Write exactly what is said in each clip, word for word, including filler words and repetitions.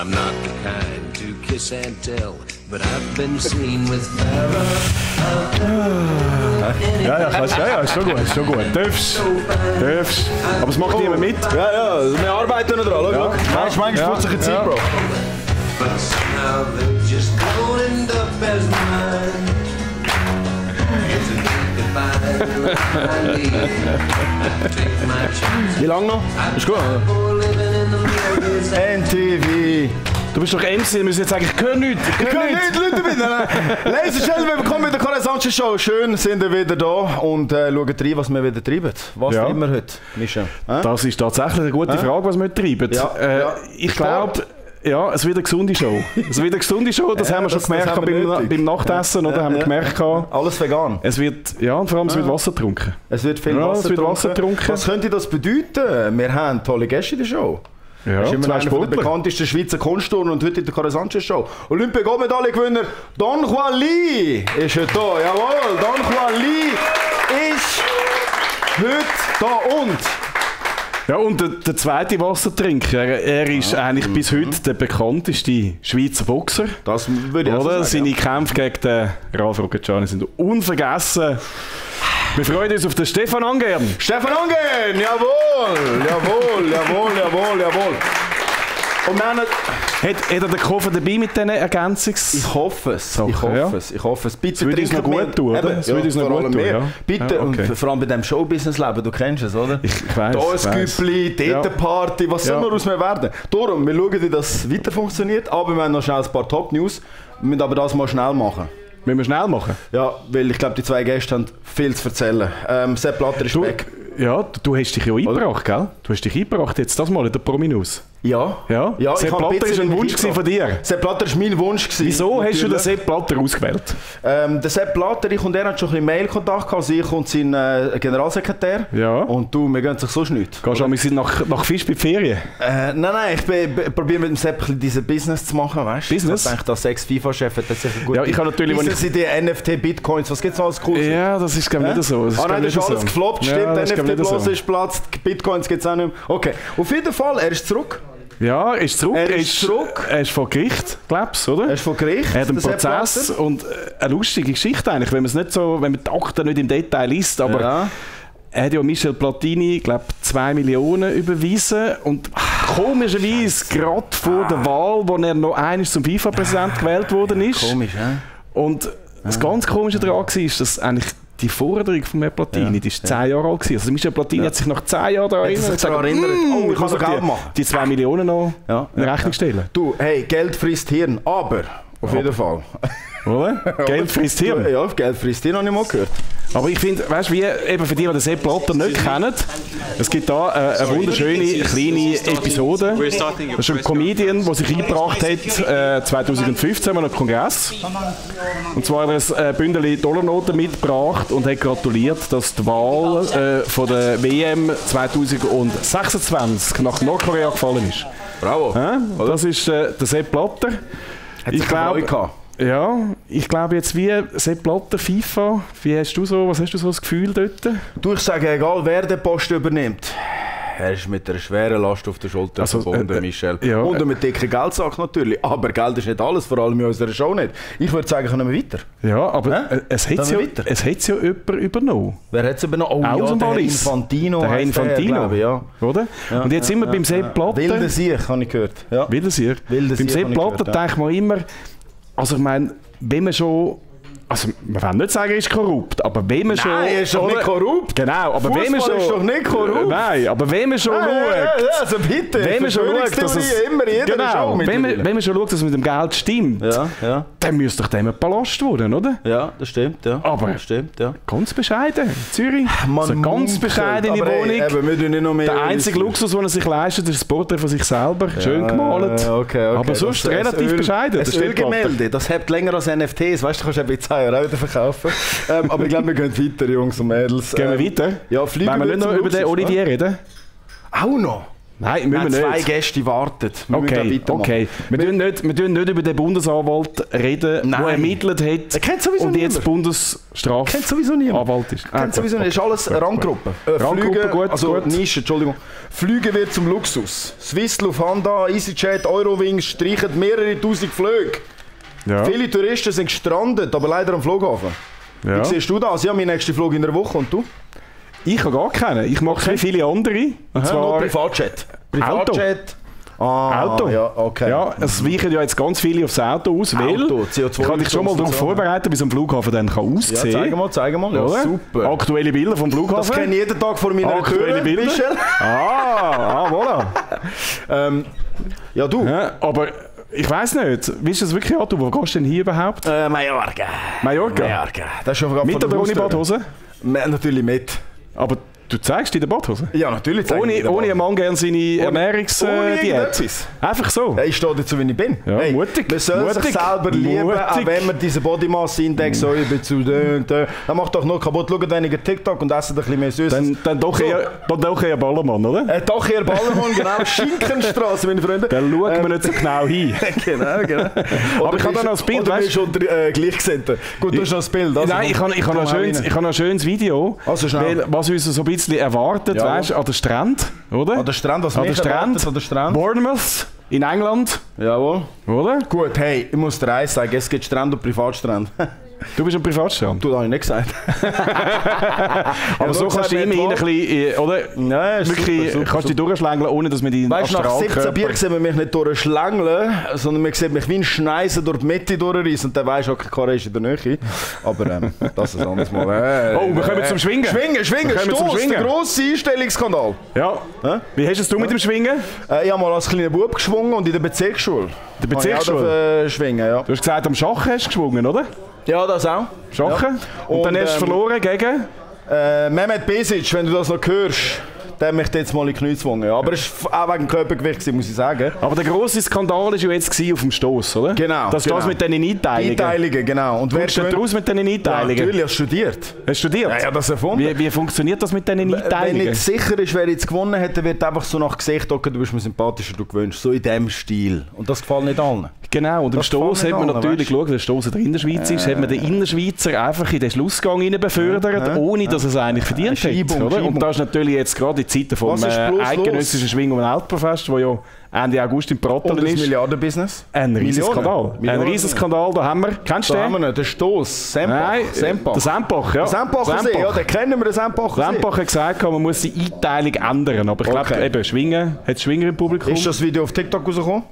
I'm not the kind to kiss and tell, but I've been seen with Farrah. Ja, ja, kannst, ja, ja, ist schon gut, ist schon gut. Darfst, darfst. Aber es macht niemand mit. Ja, ja, wir arbeiten noch dran. Ja. Manchmal ja. Manchmal ja. Zeit, Bro. But somehow they're just going up as mine. It's a divine I need. Take my chance. Wie lange noch? Ist gut, oder? N T V. Du bist doch M C, wir müssen jetzt sagen, ich höre nichts. Ich höre nichts, Leute bitte. Ladies and Gentlemen, willkommen mit der Carla Sanchez Show. Schön sind wir wieder da und äh, schauen rein, was wir wieder treiben. Was ja. treiben wir heute, Michel? Äh? Das ist tatsächlich eine gute äh? Frage, was wir treiben. Ja. Äh, ja. Ich glaube, ja, es wird eine gesunde Show. Es wird eine gesunde Show, das ja, haben wir schon das, gemerkt das wir beim, beim Nachtessen, oder? Ja. Haben wir gemerkt. Alles vegan. Es wird, ja, und vor allem es wird Wasser getrunken. Es wird viel ja, Wasser, es wird Wasser getrunken. Was könnte das bedeuten? Wir haben tolle Gäste in der Show. Ja, das ist immer zwei einer der bekanntesten Schweizer Kunstturner und heute in der Carla Sanchez Show. Olympia-Goldmedaillengewinner Don Juan Lee ist heute da. Jawohl, Don Juan Lee ist heute da und... Ja, und der, der zweite Wassertrinker, er, er ist ah, eigentlich mm, bis heute mm. der bekannteste Schweizer Boxer. Das würde ich auch sagen. Seine ja. Kämpfe gegen den Ralf Rocchiani sind unvergessen. Wir freuen uns auf den Stefan Angern. Stefan Angern, jawohl, jawohl, jawohl, jawohl, jawohl. Und dann hat, hat er den Koffer dabei mit diesen Ergänzungs... Ich hoffe es, Sachen, ich hoffe ja. es, ich hoffe es. Bitte das würde uns noch gut tun, oder? Das würde uns noch gut tun, ja. Bitte, ja, okay. und vor allem bei diesem Showbusiness-Leben, du kennst es, oder? Ich, ich weiss, da ein Güppli, dort eine Party, was soll ja. noch aus mir werden? Darum, wir schauen, wie das weiter funktioniert, aber wir haben noch schnell ein paar Top-News. Wir müssen aber das mal schnell machen. Müssen wir schnell machen? Ja, weil ich glaube, die zwei Gäste haben viel zu erzählen. Ähm, Sepp Blatter ist du, weg. Ja, du, du hast dich ja eingebracht, gell? Du hast dich eingebracht jetzt das mal in der Prominus. Ja. Ja? ja Sepp Blatter war ein Wunsch von dir. Sepp Blatter war mein Wunsch. Wieso natürlich. Hast du den Sepp Blatter ausgewählt? Ähm, der Sepp Blatter, ich und er hatten schon ein bisschen Mail-Kontakt gehabt, also ich und sein äh, Generalsekretär. Ja. Und du, wir gehen sich sonst nicht. Gehst du wir sind nach, nach Fisch bei Ferien? Äh, nein, nein, ich probiere mit dem Sepp dieses Business zu machen, weißt du? Business? Ich denke, der Ex-FIFA-Chef hat das sicher gut. Ja, ich habe natürlich... Wissen Sie die N F T, Bitcoins, was gibt es noch alles Cooles? Ja, das ist glaube ich nicht so. Das ah nein, das ist alles so. gefloppt, stimmt, ja, N F T-Blase so. Ist platzt, Bitcoins gibt es auch nicht mehr. Okay, auf jeden Fall, er ist zurück. Ja, er ist zurück. Er ist, er ist zurück. Er ist vor Gericht, glaubst du, oder? Er ist vor Gericht. Er hat einen Prozess und eine lustige Geschichte eigentlich, wenn man es nicht so, wenn man die Akten nicht im Detail liest, aber ja. er hat ja Michel Platini, glaube zwei Millionen überwiesen und komischerweise gerade vor der Wahl, wo er noch einmal zum FIFA-Präsident gewählt worden ist. Komisch, ja. Und das ganz Komische daran war, dass eigentlich die Forderung von Michel Platini, ja. die ist zehn Jahre alt gewesen. Also Michel Platini ja. hat sich nach zehn Jahren daran erinnert, gesagt, erinnert. Oh, ich muss Geld machen. Die zwei Millionen noch ja. in Rechnung stellen. Du, hey, Geld frisst Hirn, aber auf aber. jeden Fall. Oder? Geld frisst Hirn. Ja, Geld frisst Hirn habe ich mal gehört. Aber ich finde, weißt du, wie eben für die, die den Sepp Blatter nicht kennen, es gibt da äh, eine wunderschöne kleine Episode. Das ist ein Comedian, der sich eingebracht hat äh, zwanzig fünfzehn an einem Kongress. Und zwar hat er ein äh, Bündel Dollarnoten mitgebracht und hat gratuliert, dass die Wahl äh, von der W M zwanzig sechsundzwanzig nach Nordkorea gefallen ist. Bravo. Ja, das ist äh, der Sepp Blatter. Hat ich glaube, ja, ich glaube jetzt wie Sepp Blatter, FIFA, wie hast du so, was hast du so das Gefühl dort? Du, ich sage, egal wer den Posten übernimmt, er ist mit einer schweren Last auf der Schulter also, verbunden, äh, Michel. Ja, und äh, mit dicken Geldsack natürlich, aber Geld ist nicht alles, vor allem in unserer Show nicht. Ich würde sagen, können wir weiter. Ja, aber äh? es hat ja, es ja jemand übernommen. Wer hat es übernommen? Oh Aus ja, der Infantino. Der Herr Infantino, der, ja. Oder? Ja, und jetzt sind wir ja, beim Sepp ja. Blatter. Wilder Sieg, habe ich gehört. Ja. Wilder Sieg. Wilder beim Sepp Blatter ja. denkt man immer, also ich meine, wenn man schon, also man will nicht sagen, er ist korrupt, aber wenn man nein, schon... Nein, er ist doch nicht korrupt. Genau, aber Fußball wenn man schon... ist doch nicht korrupt. Nein, aber wenn man schon nein, schaut... Ja, ja, also bitte, wenn man schon schaut, dass es, immer jeder genau, wenn man, wenn man schon schaut, dass es mit dem Geld stimmt, ja, ja. dann müsste doch dem ein Palast werden, oder? Ja, das stimmt, ja. Aber das stimmt, ja. ganz bescheiden, Zürich, man so eine ganz bescheidene aber Wohnung. Ey, eben, wir tun nicht noch mehr der einzige Luxus, den er sich leistet, ist das Porträt von sich selber, ja, schön gemalt. Okay, okay. Aber sonst das, relativ Öl, bescheiden. Das Ölgemälde, das hebt länger als N F Ts, weißt du, kannst du eben in zwei Jahren auch wieder verkaufen. ähm, aber ich glaube, wir gehen weiter, Jungs und Mädels. Gehen wir ähm, weiter? Ja, fliegen wir nicht noch über den Olivier reden? Auch noch? Nein, müssen wir zwei nicht. Gäste warten. Wir Okay, okay. Wir tun nicht, wir tun nicht über den Bundesanwalt reden, der ermittelt hat kennt sowieso und jetzt niemand. Bundesstrafanwalt Kennt sowieso niemand. ist. Kennt sowieso nicht. Das ist alles gut, Randgruppe. gut. Äh, Randgruppe, Flüge, gut, also gut. Nische, Entschuldigung. Flüge wird zum Luxus. Swiss, Lufthansa, EasyJet, Eurowings streichen mehrere tausend Flüge. Ja. Viele Touristen sind gestrandet, aber leider am Flughafen. Ja. Wie siehst du das? Ich habe meinen nächsten Flug in einer Woche und du? Ich habe gar keinen. Ich mache okay. viele andere. Und Aha, zwar nur Privatjet. Privatjet. Ah, Auto. Ja, okay. Ja, es weichen ja jetzt ganz viele aufs Auto aus, weil Auto, C O zwei ich kann dich schon mal darauf vorbereiten, wie so ein Flughafen dann kann Ja, aussehen zeig mal, zeig mal. Ja, kann. super. Aktuelle Bilder vom Flughafen. Das kenne ich jeden Tag vor meiner Aktuelle Tür, Bilder. Michel. Ah, ah, voilà. Ähm, ja, du. Ja, aber ich weiss nicht, willst du das wirklich an? Wo gehst du denn hier überhaupt? Äh, Mallorca. Mallorca? Mallorca. Das ist schon gerade Mit vor oder der ohne Haustür. Badhose? Ja, natürlich mit. Aber du zeigst in der Badhose? Ja, natürlich. zeige ich Ohne, dir ohne ein mal. Mann gerne seine ohne Ernährungsdiät? irgendetwas. Einfach so? Ja, ich stehe dazu, wie ich bin. Ja, mutig, Man soll sich mutig, selber lieben, mutig. auch wenn man diesen Body Mass Index so über zu dünn. Dann macht doch nur kaputt. Schaut weniger TikTok und essen ein bisschen mehr Süßes. Dann, dann, doch So. eher, dann doch eher Ballermann, oder? Äh, doch eher Ballermann, genau. Schinkenstraße, meine Freunde. Dann schauen wir nicht so genau hin. Genau, genau. Aber ich habe da noch ein Bild, Oder weißt bist du unter äh, Gleichgesinnten. Gut, du hast noch ein Bild. Also, Nein, ich habe ich hab noch, ein schönes- ich habe noch ein schönes Video, Also schnell. weil, was uns so ein bisschen erwartet, Ja. weißt, an der Strand, oder? An der Strand, was An mich der Strand, erwartet, an der Strand. Bournemouth in England, Jawohl. oder? Gut, hey, ich muss dir eins sagen, es gibt Strand und Privatstrand. Du bist ein Privatstrand. Du, das habe ich nicht gesagt. Aber so kannst du immerhin ein bisschen, äh, oder? Ja, ist Wirklich, super, super, kannst du dich durchschlängeln, ohne dass man die Weißt du, nach siebzehn Bier sieht man mich nicht durchschlängeln, sondern man sieht mich wie ein Schneisen durch die Mitte durchreißen und dann weisst du, okay, Karre ist in der Nähe. Aber ähm, das ist ein anderes Mal. Äh, Oh, wir kommen zum Schwingen. Schwingen, Schwingen, Wir kommen zum Stoss, Schwingen. der grosse Einstellungsskandal. Ja. Hä? Wie hast du es mit dem Schwingen? Äh, ich habe mal als kleiner Bub geschwungen und in der Bezirksschule. Der Bezirksschule? Habe ich auch, äh, schwingen, ja. Du hast gesagt, am Schachen hast du geschwungen, oder? Ja, das auch. Schachen. Ja. Und, dann hast du ähm, verloren gegen? Äh, Mehmet Besic, wenn du das noch hörst, der hat mich jetzt mal in die Knie gezwungen. Ja. Aber es war auch wegen Körpergewicht, gewesen, muss ich sagen. Aber der grosse Skandal war ja jetzt gewesen auf dem Stoss, oder? Genau, Das ist genau. das mit diesen Einteilungen. Einteilungen, genau. Und wer Kommst du nicht gewinnt- raus mit diesen Ja, Einteilungen? natürlich, hast du studiert. Hast du studiert? Ja, ja, das erfunden. Wie, wie funktioniert das mit diesen Wenn Einteilungen? nicht sicher ist, wer jetzt gewonnen hätte, wird einfach so nach Gesicht okay, du bist mir sympathischer, du gewünscht. So in diesem Stil. Und das gefällt nicht allen. Genau, und im Das Stoss gefällt hat man mir allen, natürlich weißt du? geschaut, der Stoss in der Innerschweiz ist, hat man den Innerschweizer einfach in den Schlussgang hinein befördert, Ja, ohne dass er es eigentlich verdient Schiebung, hat. Oder? Schiebung. Und das ist natürlich jetzt gerade in Zeiten vom Was ist äh, bloß eidgenössischen los? Schwing- und Weltprofest, das ja Ende August in Und Prottelen das ist. Milliardenbusiness? Ein riesen Millionen. Skandal. Ein Millionen. riesen Skandal, da haben wir. Kennst du Da haben den? wir nicht, der Stoss, Sempach. Nein, Sempach. der Sempach, ja. Der Sempacher See, ja, den kennen wir, den Sempacher See. Sempach hat gesagt, man muss die Einteilung ändern. Aber ich glaube, Okay. eben, Schwingen, hat Schwinger im Publikum. Ist das Video auf TikTok rausgekommen?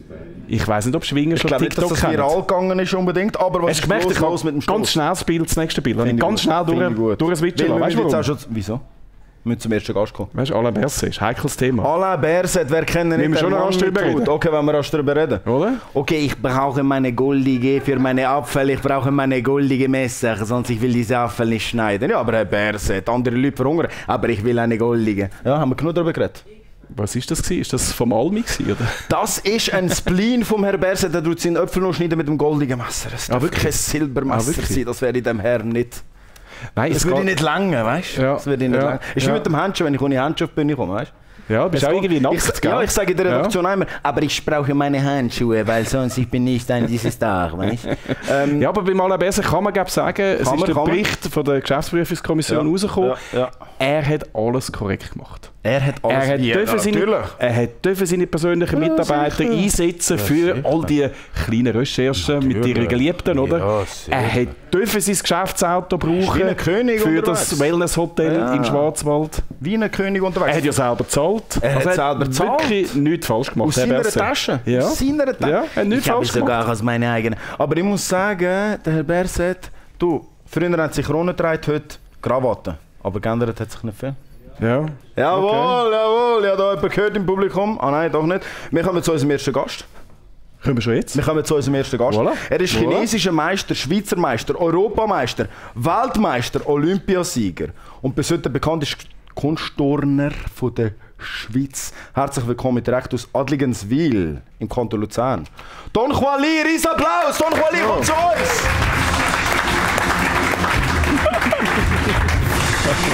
Ich weiss nicht, ob Schwingen Ich schon glaube nicht, dass TikTok das kennen. viral gegangen ist unbedingt, aber was Hast ist du gemerkt, los, ich habe los mit dem ganz Stoss? schnell das Bild, das nächste Bild. Habe ich Finde ganz ich schnell gut, finde ich durch, gut. durchswitchen Weil wir lassen. Weißt du müssen jetzt warum? auch schon, wieso? Wir müssen zum ersten Gast kommen. Weißt du, Alain Berset ist ein heikles Thema. Alain Berset, wer kennt ihn Nehmen wir nicht? schon der noch Mann rasch mit drüber Hut. reden. Okay, wenn wir rasch drüber reden. Oder? Okay, ich brauche meine goldige für meine Apfel, ich brauche meine goldige Messer, sonst ich will diese Apfel nicht schneiden. Ja, aber Herr Berset, andere Leute verhungern, aber ich will eine goldige. Ja, haben wir genug darüber geredet? Was ist das gewesen? Ist das vom Almi gewesen, oder? Das ist ein Spleen vom Herrn Berset, der tut seinen Äpfel noch schneiden mit dem goldigen Messer. Es darf Ah, wirklich? kein Silbermesser Ah, wirklich? sein, das wäre in dem Herrn nicht. Nein, Das es würde ich geht- nicht lange, weißt du? Ja. Das würde ich nicht Ja. lange. Ist wie Ja. mit dem Handschuh, wenn ich ohne Handschuh auf die Bühne komme, weißt du? Ja, bist Es auch geht- irgendwie nackt, ich, gell? Ja, ich sage in der Ja. Redaktion einmal, aber ich brauche meine Handschuhe, weil sonst ich bin nicht ein dieses Tag, weißt du? Ähm, Ja, aber bei Alain Berset kann man glaub, sagen, es Kann ist man, der kann man. Bericht von der Geschäftsprüfungskommission Ja. rausgekommen. Ja, ja. Er hat alles korrekt gemacht. Er hat alles Er hat, ja, dürfen seine, natürlich. er hat dürfen seine persönlichen Mitarbeiter sicher. einsetzen für sicher. all die kleinen Recherchen mit ihren Geliebten, oder? Ja, sicher. er hat dürfen sein Geschäftsauto brauchen wie ein König für unterwegs. das Wellnesshotel Ja. im Schwarzwald. Wie ein König unterwegs. Er hat ja selber gezahlt. Er hat selber gezahlt. wirklich nichts falsch gemacht. Aus der seiner Berset. Tasche. Ja. Aus seiner Tasche. Ja, er hat nichts ich habe falsch gemacht. sogar aus meiner eigenen. Aber ich muss sagen, der Herr Berset, du, früher hat sich Krone getragen, heute Krawatte. Aber geändert hat sich nicht viel. Ja. Jawohl, jawohl, ja, da jemand gehört im Publikum. Ah nein, doch nicht. Wir kommen zu unserem ersten Gast. Können wir schon jetzt? Wir kommen zu unserem ersten Gast. Voilà. Er ist Voilà. chinesischer Meister, Schweizer Meister, Europameister, Weltmeister, Olympiasieger und bis heute bekannt ist Kunstturner von der Schweiz. Herzlich willkommen direkt aus Adligenswil im Kanton Luzern. Don Juan Lee, riesen Applaus! Don Juan Lee, kommt zu uns!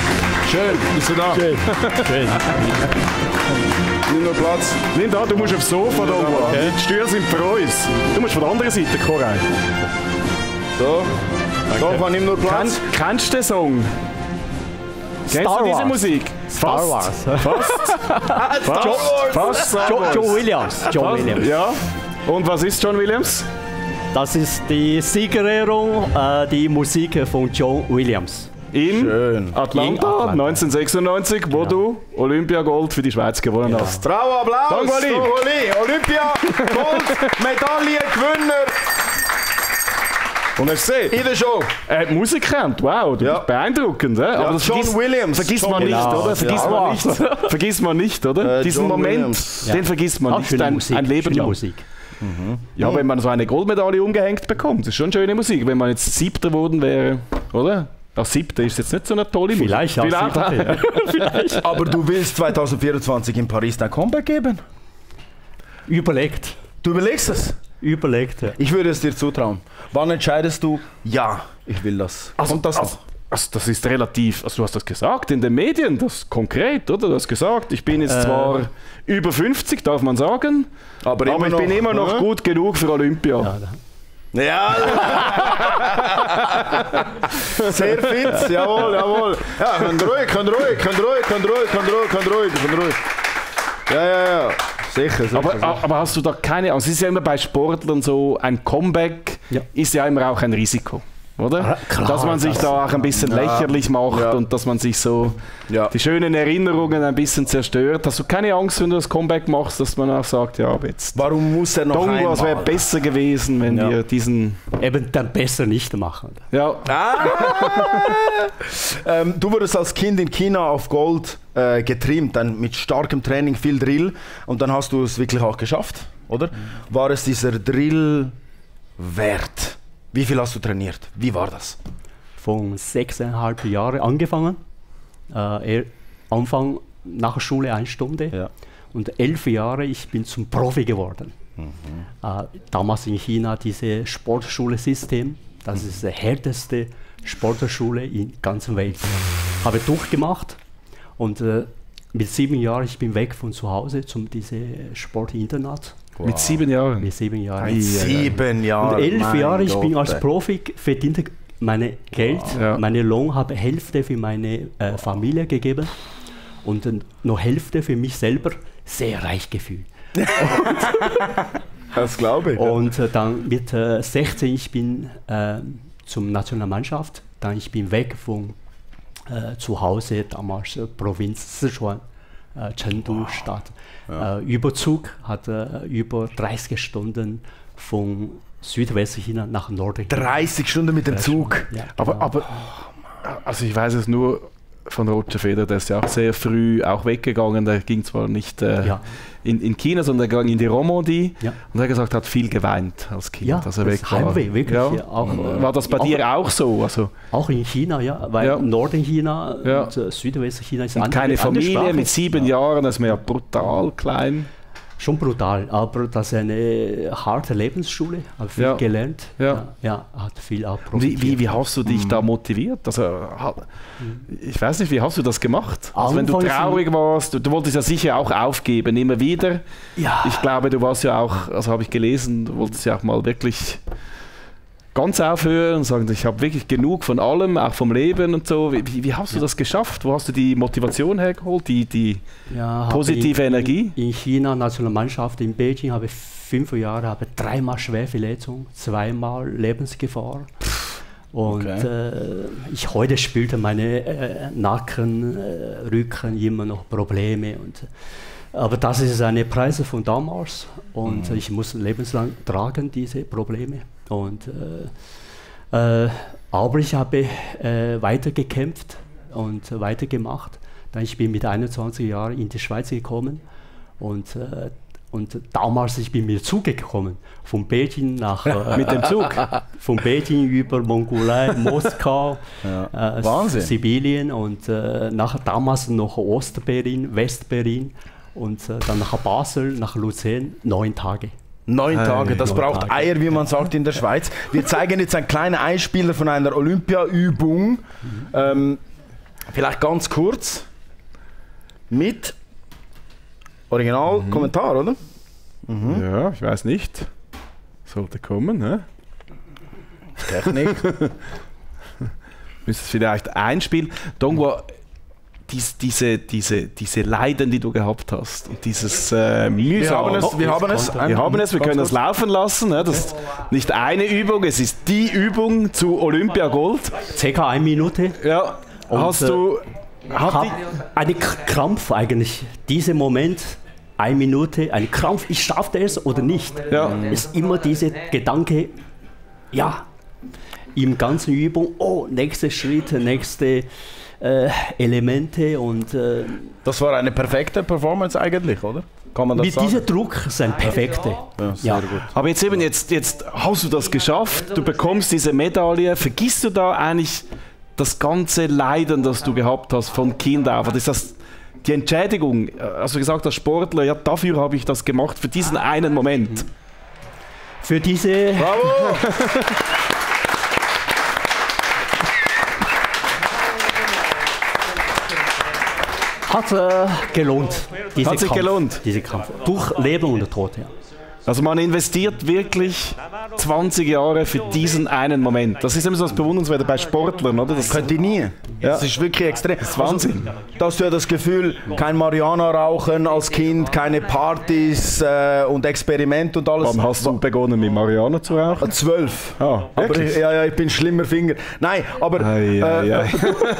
Schön, bist du da? Schön. Schön. Nimm noch Platz. Nimm da, du musst aufs Sofa da oben. Okay. Die Stühle sind für uns. Du musst von der anderen Seite kommen. So. Doch, nimm nur Platz. Kenn, kennst du den Song? Kennst Star du diese Wars. Musik? Star Fast. Wars. Fast. Fast. Fast Star Joe, Wars. Joe Williams. Joe Fast. Williams. Ja. Und was ist John Williams? Das ist die Siegerehrung, äh, die Musik von Joe Williams. In Schön. Atlanta, In Atlanta. neunzehnhundertsechsundneunzig, wo Ja. du Olympiagold für die Schweiz gewonnen Ja. hast. Bravo, Applaus. Danke, Ali. Doch, Ali. Olympia, Gold, Medaillengewinner Und hast du gesehen? in der Show. Er hat Musik kennt, wow, du Ja. bist beeindruckend. Ja, aber das John vergisst, Williams. vergisst John man nicht, Williams. oder? Vergisst Ja. man nicht. Vergisst man nicht, oder? Äh, Diesen John Moment, Williams. den vergisst man Auch nicht, schöne ein, Musik. ein Leben schöne lang. Musik. Ja, wenn man so eine Goldmedaille umgehängt bekommt, das ist schon schöne Musik. Wenn man jetzt Siebter geworden wäre, oder? Als Siebter ist jetzt nicht so eine tolle Musik. Vielleicht, als Siebter, ja. Vielleicht. Aber du willst zwanzig vierundzwanzig in Paris dein Comeback geben? Überlegt. Du überlegst es? Überlegt. Ja. Ich würde es dir zutrauen. Wann entscheidest du, ja, ich will das? Kommt das also, noch? also das ist relativ, also du hast das gesagt in den Medien, das ist konkret, oder? Du hast gesagt, ich bin jetzt Äh. zwar über fünfzig, darf man sagen, Aber, aber ich bin immer noch ne? gut genug für Olympia. Ja, da- Ja, sehr fit, jawohl, jawohl. Ja, könnt ruhig, könnt ruhig, könnt ruhig, könnt ruhig, könnt ruhig, könnt ruhig, könnt ruhig. Ja, ja, ja, sicher, sicher. Aber, sicher. aber hast du da keine Angst? Es ist ja immer bei Sportlern so, ein Comeback Ja. ist ja immer auch ein Risiko, oder? Klar, dass man sich das- da auch ein bisschen Ja. lächerlich macht Ja. und dass man sich so Ja. die schönen Erinnerungen ein bisschen zerstört. Hast du keine Angst, wenn du das Comeback machst, dass man auch sagt, ja, aber jetzt Warum muss er noch Tongo, es wäre einmal? besser gewesen, wenn Ja. wir diesen... Eben dann besser nicht machen. Ja, ähm, du wurdest als Kind in China auf Gold äh, getrimmt, dann mit starkem Training, viel Drill und dann hast du es wirklich auch geschafft, oder? War es dieser Drill wert? Wie viel hast du trainiert? Wie war das? Von sechseinhalb Jahren angefangen. Äh, er- Anfang nach der Schule eine Stunde. Ja. Und elf Jahre ich bin zum Profi geworden. Äh, damals in China dieses Sportschule-System, das ist die härteste Sportschule in der ganzen Welt. Habe durchgemacht und äh, mit sieben Jahren ich bin weg von zu Hause zum diese Sportinternat. mit sieben Jahren. Mit sieben Jahren. Ei, ei, ei. Sieben Jahre. Und elf mein Jahre, ich Gott, bin als ey. Profi, verdiente meine Geld, Ja. meine Lohn habe Hälfte für meine äh, Familie gegeben und äh, noch Hälfte für mich selber. Sehr reich gefühlt. Das glaube ich. Und äh, dann mit äh, sechzehn, ich bin äh, zum Nationalmannschaft, dann ich bin weg von äh, zu Hause, damals äh, Provinz Sichuan, äh, Chengdu Stadt. Äh, Überzug hatte äh, über dreißig Stunden von Südwestchina nach Norden. dreißig Stunden mit dem Zug. Ja, Aber, genau. aber also ich weiß es nur von Roger Federer, der ist ja auch sehr früh auch weggegangen. Der ging zwar nicht äh, Ja. in, in China, sondern er ging in die Romandie Ja. und er hat gesagt, hat viel geweint als Kind, Ja, dass er das weg war. Heimweh, wirklich, Ja. ja, auch, äh, War das bei auch- dir auch so? Also, Auch in China, ja, weil Ja. Norden-China Ja. und äh, Südwestchina ist und andere- keine andere Familie Sprache. mit sieben Jahren, das ist mir ja brutal klein. Schon brutal, aber das ist eine harte Lebensschule, habe viel Ja. gelernt. Ja. Ja, hat viel auch Und Wie, profitiert. wie, wie hast du dich da motiviert? Also, ha- ich weiß nicht, wie hast du das gemacht? Also, wenn du Anfangs- traurig warst, du, du wolltest ja sicher auch aufgeben, immer wieder. Ja. Ich glaube, du warst ja auch, also habe ich gelesen, du wolltest ja auch mal wirklich ganz aufhören und sagen, ich habe wirklich genug von allem, auch vom Leben und so. Wie, wie- wie hast du das geschafft? Wo hast du die Motivation hergeholt, die, die Ja, habe positive in, Energie? In China, Nationalmannschaft in Beijing, habe ich fünf Jahre, habe dreimal Schwerverletzung, zweimal Lebensgefahr. Und Okay. äh, ich heute spürte meine äh, Nacken, äh, Rücken immer noch Probleme. Und, aber das ist eine Preise von damals und ich muss lebenslang tragen diese Probleme. Und, äh, äh, aber ich habe äh, weitergekämpft und weitergemacht. Dann ich bin mit einundzwanzig Jahren in die Schweiz gekommen und, äh, und damals ich bin mit Zug gekommen, von Beijing nach äh, Mit dem Zug? von Beijing über Mongolei, Moskau, Ja. äh, Wahnsinn. Sibirien und äh, nach, damals noch Ostberlin, Westberlin und äh, dann nach Basel, nach Luzern, neun Tage. Neun Tage, das neun braucht Tage. Eier, wie man sagt in der Schweiz. Wir zeigen jetzt einen kleinen Einspieler von einer Olympiaübung. Ähm, Vielleicht ganz kurz mit Originalkommentar, mhm. oder? Mhm. Ja, ich weiß nicht. Sollte kommen, ne? Technik. Müsstest vielleicht einspielen. Dongwa, dies, diese, diese, diese Leiden, die du gehabt hast und dieses äh, mühsam. Wir haben es, wir haben es. Wir haben es, wir können es laufen lassen. Ne? Das ist nicht eine Übung, es ist die Übung zu Olympia Gold. Circa eine Minute. Ja, und hast du... Hat die eine Krampf eigentlich, dieser Moment, eine Minute, ein Krampf, ich schaffe es oder nicht. Ja. Ist immer dieser Gedanke, ja, im ganzen Übung, oh, nächste Schritte, nächste äh, Elemente und... Äh, das war eine perfekte Performance eigentlich, oder? Kann man das mit sagen? Diesem Druck ist ein perfekte. Ja, sehr ja. gut. Aber jetzt eben, jetzt, jetzt hast du das geschafft, du bekommst diese Medaille, vergisst du da eigentlich das ganze Leiden, das du gehabt hast von Kind auf? Ist das die Entschädigung? Als du gesagt hast, Sportler, ja, dafür habe ich das gemacht, für diesen einen Moment. Für diese... Bravo! Hat äh, gelohnt. Diese Hat sich Kampf, gelohnt? Diese Kampf. Durch Leben und Tod, ja. Also man investiert wirklich zwanzig Jahre für diesen einen Moment. Das ist immer so das Bewundernswerte bei Sportlern, oder? Das könnte ich nie. Ja. Das ist wirklich extrem. Das ist Wahnsinn. Also, da hast du ja das Gefühl, kein Marihuana rauchen als Kind, keine Partys äh, und Experimente und alles. Wann hast du begonnen mit Marihuana zu rauchen? Zwölf. Ah, aber ich, ja, ja, ich bin schlimmer Finger. Nein, aber ei, ei, äh, ei.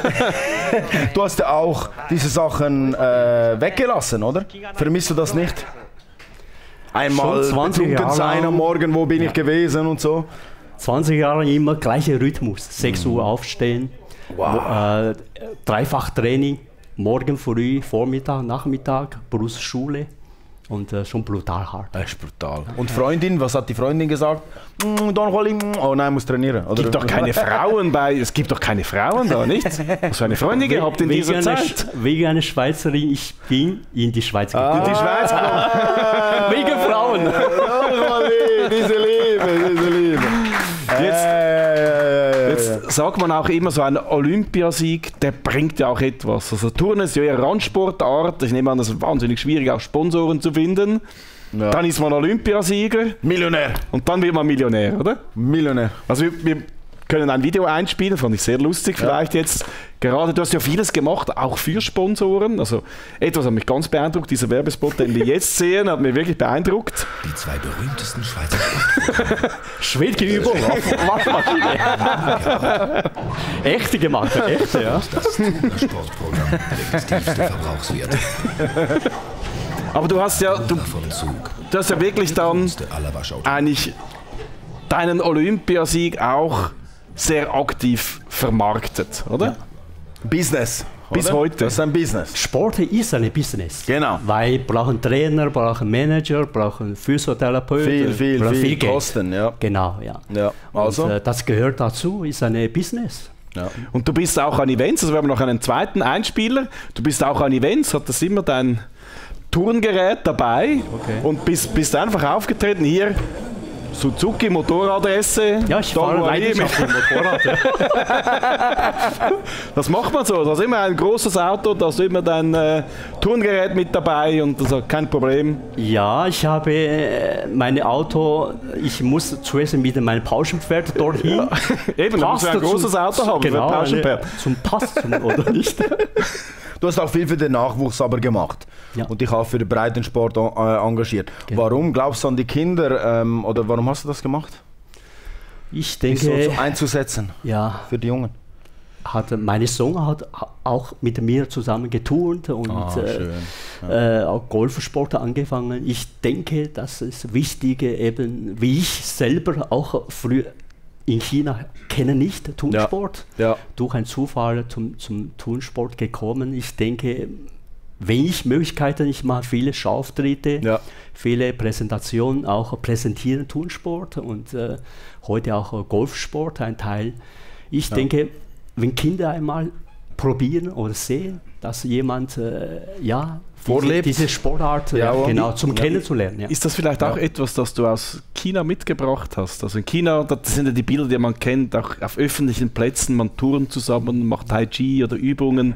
du hast ja auch diese Sachen äh, weggelassen, oder? Vermisst du das nicht? Einmal betrunken sein am Morgen, wo bin ja. ich gewesen und so. zwanzig Jahre immer gleicher Rhythmus. sechs Uhr aufstehen, wow. wo, äh, dreifach Training, morgen früh, Vormittag, Nachmittag, Berufsschule und äh, schon brutal hart. Das ist brutal. Und Freundin, was hat die Freundin gesagt? Mm, Don Juan, oh nein, muss trainieren. Es gibt doch keine Frauen bei, es gibt doch keine Frauen da, nicht? Hast du eine Freundin gehabt in dieser Zeit? Wegen einer Schweizerin, ich bin in die Schweiz gekommen. Ah. In die Schweiz gekommen. Wegen Frauen. Diese Liebe, diese Liebe. Jetzt, äh, jetzt sagt man auch immer, so ein Olympiasieg, der bringt ja auch etwas. Also Turnen ist ja eher Randsportart. Ich nehme an, es ist wahnsinnig schwierig, auch Sponsoren zu finden. Ja. Dann ist man Olympiasieger. Millionär. Und dann wird man Millionär, oder? Millionär. Also wir, wir können ein Video einspielen, fand ich sehr lustig. Vielleicht ja. jetzt, gerade du hast ja vieles gemacht, auch für Sponsoren. Also etwas hat mich ganz beeindruckt, dieser Werbespot, den wir jetzt sehen, hat mich wirklich beeindruckt. Die zwei berühmtesten Schweizer Schwedke Übung, Waschmaschine. Echte gemacht, echte, ja. Das Sportprogramm bringt tiefste Verbrauchswerte. Aber du hast ja, du, du hast ja wirklich dann eigentlich deinen Olympiasieg auch sehr aktiv vermarktet, oder? Ja. Business. Bis oder? heute. Das ist ein Business. Sport ist ein Business. Genau. Weil brauchen Trainer, brauchen Manager, brauchen Physiotherapeuten. Viel, viel, viel, viel Geld. Kosten, ja. Genau, ja. ja. Also. Und, äh, das gehört dazu, ist ein Business. Ja. Und du bist auch an Events, also wir haben noch einen zweiten Einspieler. Du bist auch an Events, hat das immer dein Turngerät dabei okay. und bist, bist einfach aufgetreten hier. Suzuki Motorradesse. Ja, ich fahre leidenschaftlich Motorrad. Ja. Das macht man so. Du hast immer ein großes Auto, da hast du immer dein äh, Turngerät mit dabei und das ist kein Problem. Ja, ich habe äh, mein Auto, ich muss zuerst mit meinem Pauschenpferd dorthin. Ja. Eben, du musst ein großes zum, Auto haben genau, für ein Pauschenpferd. Zum Pass, oder nicht? Du hast auch viel für den Nachwuchs aber gemacht ja. und dich auch für den Breitensport äh, engagiert. Genau. Warum glaubst du an die Kinder ähm, oder warum hast du das gemacht? Ich denke, so, so einzusetzen ja, für die Jungen. Hat, meine Sohn hat auch mit mir zusammen geturnt und ah, äh, ja. äh, auch Golfsport angefangen. Ich denke, das ist wichtig, eben wie ich selber auch früher in China kenne nicht Turnsport, ja. Ja. durch einen Zufall zum, zum Turnsport gekommen. Ich denke, wenn ich Möglichkeiten, ich mache viele Schauauftritte, ja. viele Präsentationen, auch präsentieren Turnsport und äh, heute auch Golfsport, ein Teil. Ich ja. denke, wenn Kinder einmal probieren oder sehen, dass jemand äh, ja, Vorlebt. diese, diese Sportart äh, Ja, genau, zum ja. Kennenzulernen. Ja. Ist das vielleicht auch etwas, das du aus China mitgebracht hast? Also in China, das sind ja die Bilder, die man kennt, auch auf öffentlichen Plätzen, man turnt zusammen, macht Tai Chi oder Übungen.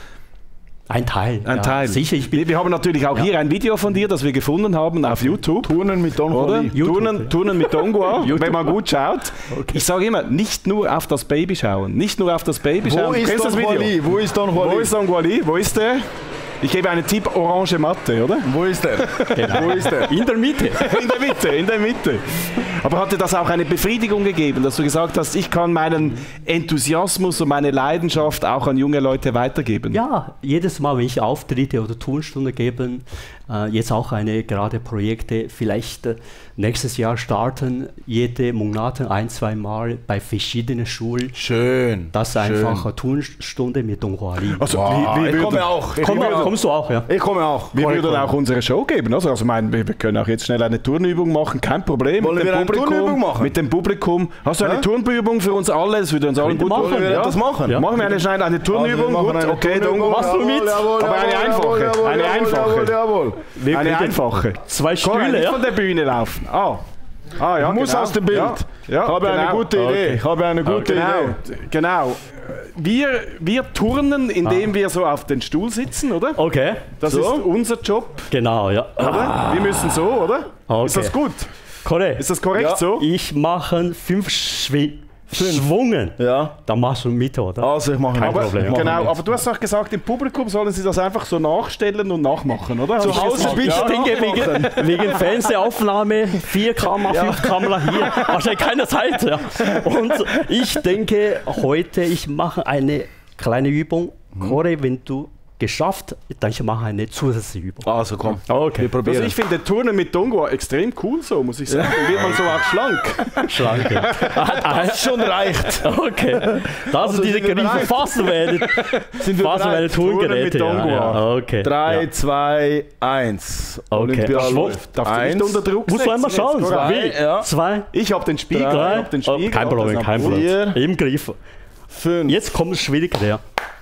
Ein Teil. Ein ja. Teil. Sicher, ich bin Wir, wir haben natürlich auch Ja. hier ein Video von dir, das wir gefunden haben auf YouTube. Turnen mit Don Oder? Juan Lee. YouTube, Turnen, ja. Turnen mit Donghua, YouTube. wenn man gut schaut. Ich sage immer, nicht nur auf das Baby schauen. Nicht nur auf das Baby Wo schauen. Du ist kennst Don das Juan Video? Lee? Wo ist Don Juan Wo Lee? ist Donghua Lee? Wo ist der? Ich gebe einen Tipp, orange Matte, oder? Wo ist der? Wo ist der? in der Mitte. In der Mitte, in der Mitte. Aber hat dir das auch eine Befriedigung gegeben, dass du gesagt hast, ich kann meinen Enthusiasmus und meine Leidenschaft auch an junge Leute weitergeben? Ja, jedes Mal, wenn ich Auftritte oder Turnstunde gebe, äh, jetzt auch eine gerade Projekte, vielleicht äh, nächstes Jahr starten, jede Monate ein, zwei Mal bei verschiedenen Schulen. Schön. Das ist einfach eine Turnstunde mit Don Juan Lee. Also, Wow, wie, wie ich würden, komme auch. Ich Komm, komme auch. kommst du auch, ja? Ich komme auch. wir würden auch unsere Show geben. Also, also mein, wir wir können auch jetzt schnell eine Turnübung machen, kein Problem. Wollen wir eine Turnübung machen? Mit dem Publikum. Hast du eine Ja? Turnübung für uns alle? Das würde uns allen gut machen, tun. wir das machen? Ja. Machen wir eine, schnell eine Turnübung. Also, wir machen gut, eine okay, Turnübung. Dongo. Machst du mit? Jawohl, Aber eine jawohl, einfache, jawohl, eine jawohl, einfache. Jawohl, jawohl. Eine Mit einfache. Zwei Komm, Stühle, nicht ja? von der Bühne laufen. Ah. Ah, ja, Ich muss genau. aus dem Bild. Ja, ja, Ich habe eine genau. gute Idee. Okay. Ich habe eine gute Genau, Idee. genau. Wir, wir turnen, indem wir so auf den Stuhl sitzen, oder? Okay, Das So. ist unser Job, genau, ja. oder? Wir müssen so, oder? Okay. Ist das gut? Korrekt. Ist das korrekt Ja. so? Ich mache fünf Schwi Schwungen. Ja. Da machst du mit, oder? Also ich mache Kein mit. Problem. Ich mache Genau, mit. aber du hast auch gesagt, im Publikum sollen sie das einfach so nachstellen und nachmachen, oder? Zu Hab ich Hause gesagt? bist Ich du denke, wegen, wegen Fernsehaufnahme, vier Kamera, fünf Kamera hier, wahrscheinlich keine Zeit. Ja. Und ich denke, heute, ich mache eine kleine Übung. Corey, wenn du geschafft, dann ich mache eine zusätzliche Übung. Also komm. Okay. Wir probieren. Also ich finde Turnen mit Dongo extrem cool so, muss ich sagen. Dann wird man so auch schlank. Schlanke. Das schon reicht. Okay. Das sind diese sind wir Griffe bereit? fast werden. Sind wir Fast bereit? werden Turnen Turngeräte. mit Ja, Dongo. ja. Okay. drei, Ja. zwei, eins. Okay. Olympia Schwupp. läuft. Darfst du nicht Eins. unter Druck Musst du einmal setzen schauen. jetzt, Drei, Wie? ja. Zwei, Ich habe den Spiegel, ich drei. hab den Oh, Spiegel. kein Problem, kein Problem. Vier. Im Griff. Fünf. Jetzt kommt es schwieriger. Ja.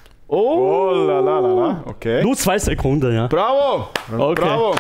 Oh, la la la la. Okay. Nur zwei Sekunden. Ja. Bravo. Okay. Bravo.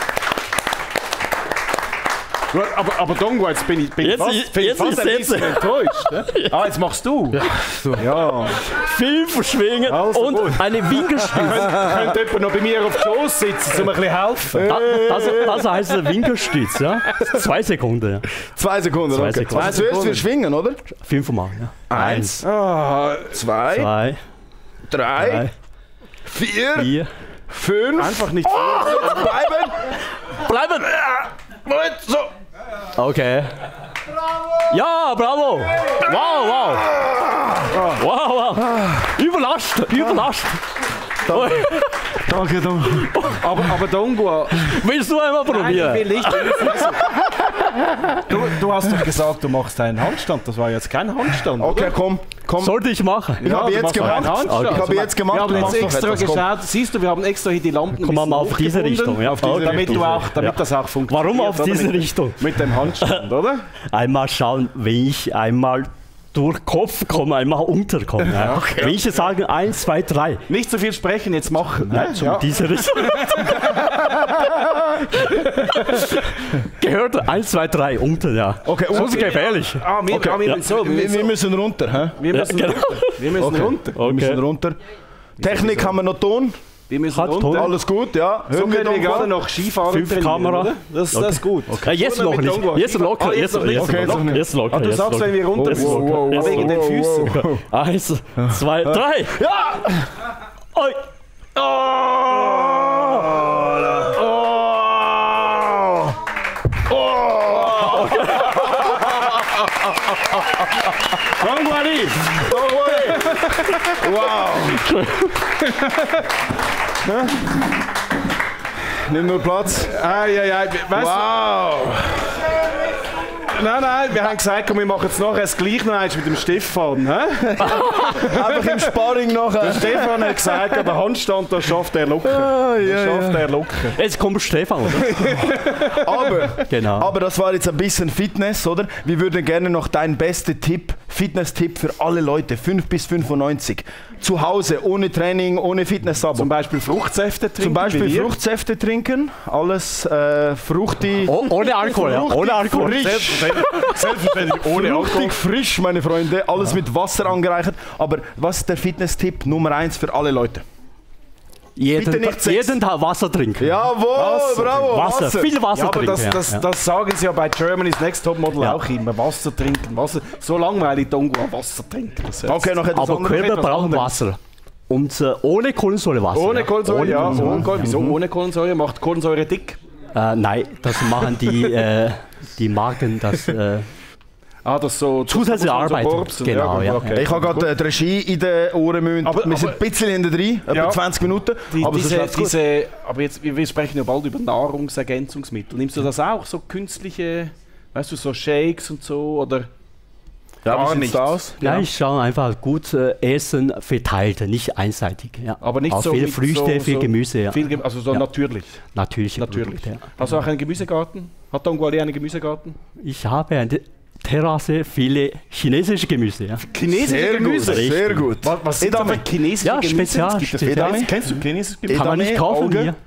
Gut, Aber, aber Dongo, jetzt bin ich, bin ich Jetzt- fast, bin ich jetzt fast ist ein jetzt- bisschen enttäuscht. Ne? Ah, jetzt machst du. Ja. Fünf Schwingen Also und gut. eine Winkelstütze. Könnte jemand noch bei mir auf dem Schoß sitzen, um ein bisschen helfen? Da- Das, das heißt eine Winkelstütze. Ja. Zwei Sekunden. Ja. Zwei Sekunden. Zwei okay. Sekunden. Also zuerst wir schwingen, oder? Fünfmal. Ja. Eins, Ah, zwei, Zwei, drei, drei, vier, vier. fünf. einfach nicht. Bleiben. Bleiben! Moment, so. Okay. Ja, bravo! Wow, wow! Wow, wow! Überrascht, überrascht! Danke, danke. Aber, aber Dongo, Willst du einmal nein, ich probieren? will nicht. Du, du hast doch gesagt, du machst einen Handstand. Das war jetzt kein Handstand. Okay, oder? komm, komm. Sollte ich machen? Ich habe du jetzt machst doch einen gemacht. Handstand. Ich habe jetzt gemacht. Wir haben du jetzt machst noch extra etwas, komm. geschaut. Siehst du, wir haben extra hier die Lampen. Kommen wir mal auf diese hochgebunden, Richtung, ja. auf diese Okay. damit du auch, damit Ja. das auch funktioniert. Warum auf oder? diese mit, Richtung? Mit dem Handstand, oder? Einmal schauen, wenn ich einmal durch Kopf komme, einmal unterkomme. Ja. Okay. Wenn ich jetzt sage, eins, zwei, drei. Nicht so viel sprechen, jetzt machen. Ne? Ja. Diese Richtung. Gehört eins, zwei, drei unten, ja. Okay, So ist unten. gefährlich. Ah, wir, Okay, ah, wir ja. müssen so. Wir Wir, müssen, wir so. müssen runter, hä? Wir müssen Ja, genau. runter. Wir müssen Okay. runter. Wir müssen runter. Technik haben wir noch Ton. Wir müssen Hat runter. Ton. Alles gut, ja. So Hören wir können wir Dongo? gerade noch Skifahren Fünf trainieren, Kamera. oder? Das, das ist gut. Ja, jetzt Turnen noch mit nicht. Dongo. Jetzt locker. Ah, Jetzt, noch nicht. jetzt, Okay, jetzt noch locker. nicht. Jetzt locker. Ah, du jetzt sagst, locker. wenn wir runter Jetzt müssen. locker. Wow, Jetzt wow, Wegen den wow, Füßen. wow. Eins, zwei, drei. Ja! Oi. Oh! Oh! Oh! Dongo Ali. Wow! Nimm nur Platz. Ah, ja, ja. Weißt Wow! du, nein, nein, wir haben gesagt, komm, wir machen jetzt nachher das gleich noch eins mit dem Stefan. Hä? Einfach im Sparring nachher. Stefan hat gesagt, der Handstand, das schafft er locker. Ah, Das ja, schafft ja. er locker. Jetzt kommt Stefan, oder? Aber, Genau. aber das war jetzt ein bisschen Fitness, oder? Wir würden gerne noch deinen besten Tipp, Fitness-Tipp für alle Leute, fünf bis fünfundneunzig. zu Hause, ohne Training, ohne Fitness-Abo. Zum Beispiel Fruchtsäfte trinken. Zum Beispiel Fruchtsäfte trinken, alles äh, fruchtig. Oh, ohne Alkohol, ja. Ohne Alkohol. Frisch. Selbstverständlich ohne Alkohol. Fruchtig frisch, meine Freunde, alles mit Wasser angereichert. Aber was ist der Fitness-Tipp Nummer eins für alle Leute? Jeden, nicht Ta jeden Tag Wasser trinken. Jawohl, Wasser bravo, Wasser, Wasser. viel Wasser Ja, aber trinken. das, ja. das, Ja. das sagen sie ja bei Germany's Next Topmodel Ja. auch immer. Wasser trinken, Wasser. So langweilig, Tongo, Wasser trinken. Das hört Okay, noch etwas Aber anderes. Körper etwas brauchen anderes. Wasser. Und äh, ohne Kohlensäure Wasser. Ohne ja. Kohlensäure, Ohne ja. Kohlensäure. Ohne Kohlensäure. Wieso ohne Kohlensäure? Macht Kohlensäure dick? Äh, nein, das machen die, äh, die Marken, das äh, Ah, das so... zusätzliche das muss man so Arbeit. borbsen. Genau, ja. okay. Ich habe gerade äh, die Regie in den Ohren. Müssen. Aber- Wir sind aber- ein bisschen hinter drin, etwa Ja. zwanzig Minuten. Die, aber diese, sonst läuft's gut. diese, aber jetzt, wir wir sprechen ja bald über Nahrungsergänzungsmittel. Nimmst du das auch? So künstliche, weißt du, so Shakes und so? Oder Ja, gar wie sieht's nichts? da aus? Ja, ich schaue einfach gut äh, Essen verteilt, nicht einseitig. Ja. Aber nicht Auch so viel mit Früchte, so, viel so Gemüse. Ja. Viel, Ge- also so Ja. natürlich. Natürliche Natürlich. Produkte, ja. Hast du auch einen Gemüsegarten? Hat Tonguali einen Gemüsegarten? Ich habe eine Terrasse, viele chinesische Gemüse. Ja, Chinesische Sehr Gemüse? gut, sehr gut. Was, was sind da Edame. für chinesische Ja, Gemüse? Spezial- Es gibt ja Spezial- Edame. Kennst du chinesische Gemüse? kann man nicht kaufen Auge? hier.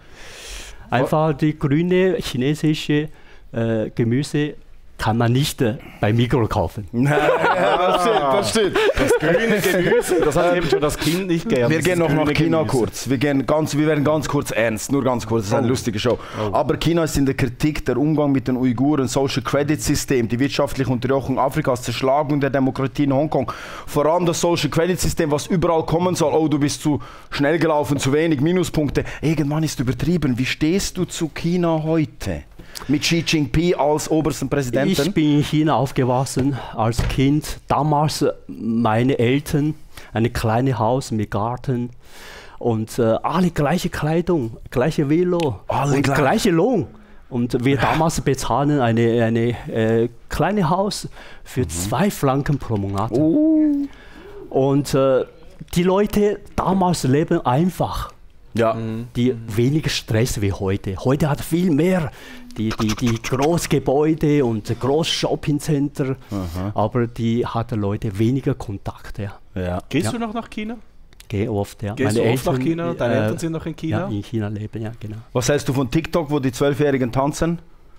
Einfach die grüne chinesische äh, Gemüse kann man nicht äh, bei Migros kaufen. Ja, das stimmt, das stimmt. Grüne Gemüse, das hat eben schon das Kind nicht gern. Wir das gehen ist noch nach grüne China Gemüse. kurz. Wir, gehen ganz, wir werden ganz kurz ernst, nur ganz kurz. Das ist eine lustige Show. Aber China ist in der Kritik der Umgang mit den Uiguren, Social Credit System, die wirtschaftliche Unterjochung Afrikas, Zerschlagung der Demokratie in Hongkong. Vor allem das Social Credit System, was überall kommen soll. Oh, du bist zu schnell gelaufen, zu wenig Minuspunkte. Irgendwann ist übertrieben. Wie stehst du zu China heute? Mit Xi Jinping als obersten Präsidenten? Ich bin in China aufgewachsen als Kind. Damals äh, meine Eltern, ein kleines Haus mit Garten und äh, alle gleiche Kleidung, gleiche Velo Alle und gleich. gleiche Lohn. Und wir damals bezahlen eine, eine äh, kleine Haus für zwei Franken pro Monat. Oh. Und äh, die Leute damals leben einfach. Ja. Die weniger Stress wie heute. Heute hat viel mehr die, die, die Großgebäude und große Shoppingcenter, aber die hatten Leute weniger Kontakt. Ja. Ja. Gehst Ja. du noch nach China? Gehe oft, ja. Gehst du oft nach China? Deine Eltern sind noch in China? Ja, in China leben, ja, genau. Was hältst du von TikTok, wo die Zwölfjährigen tanzen?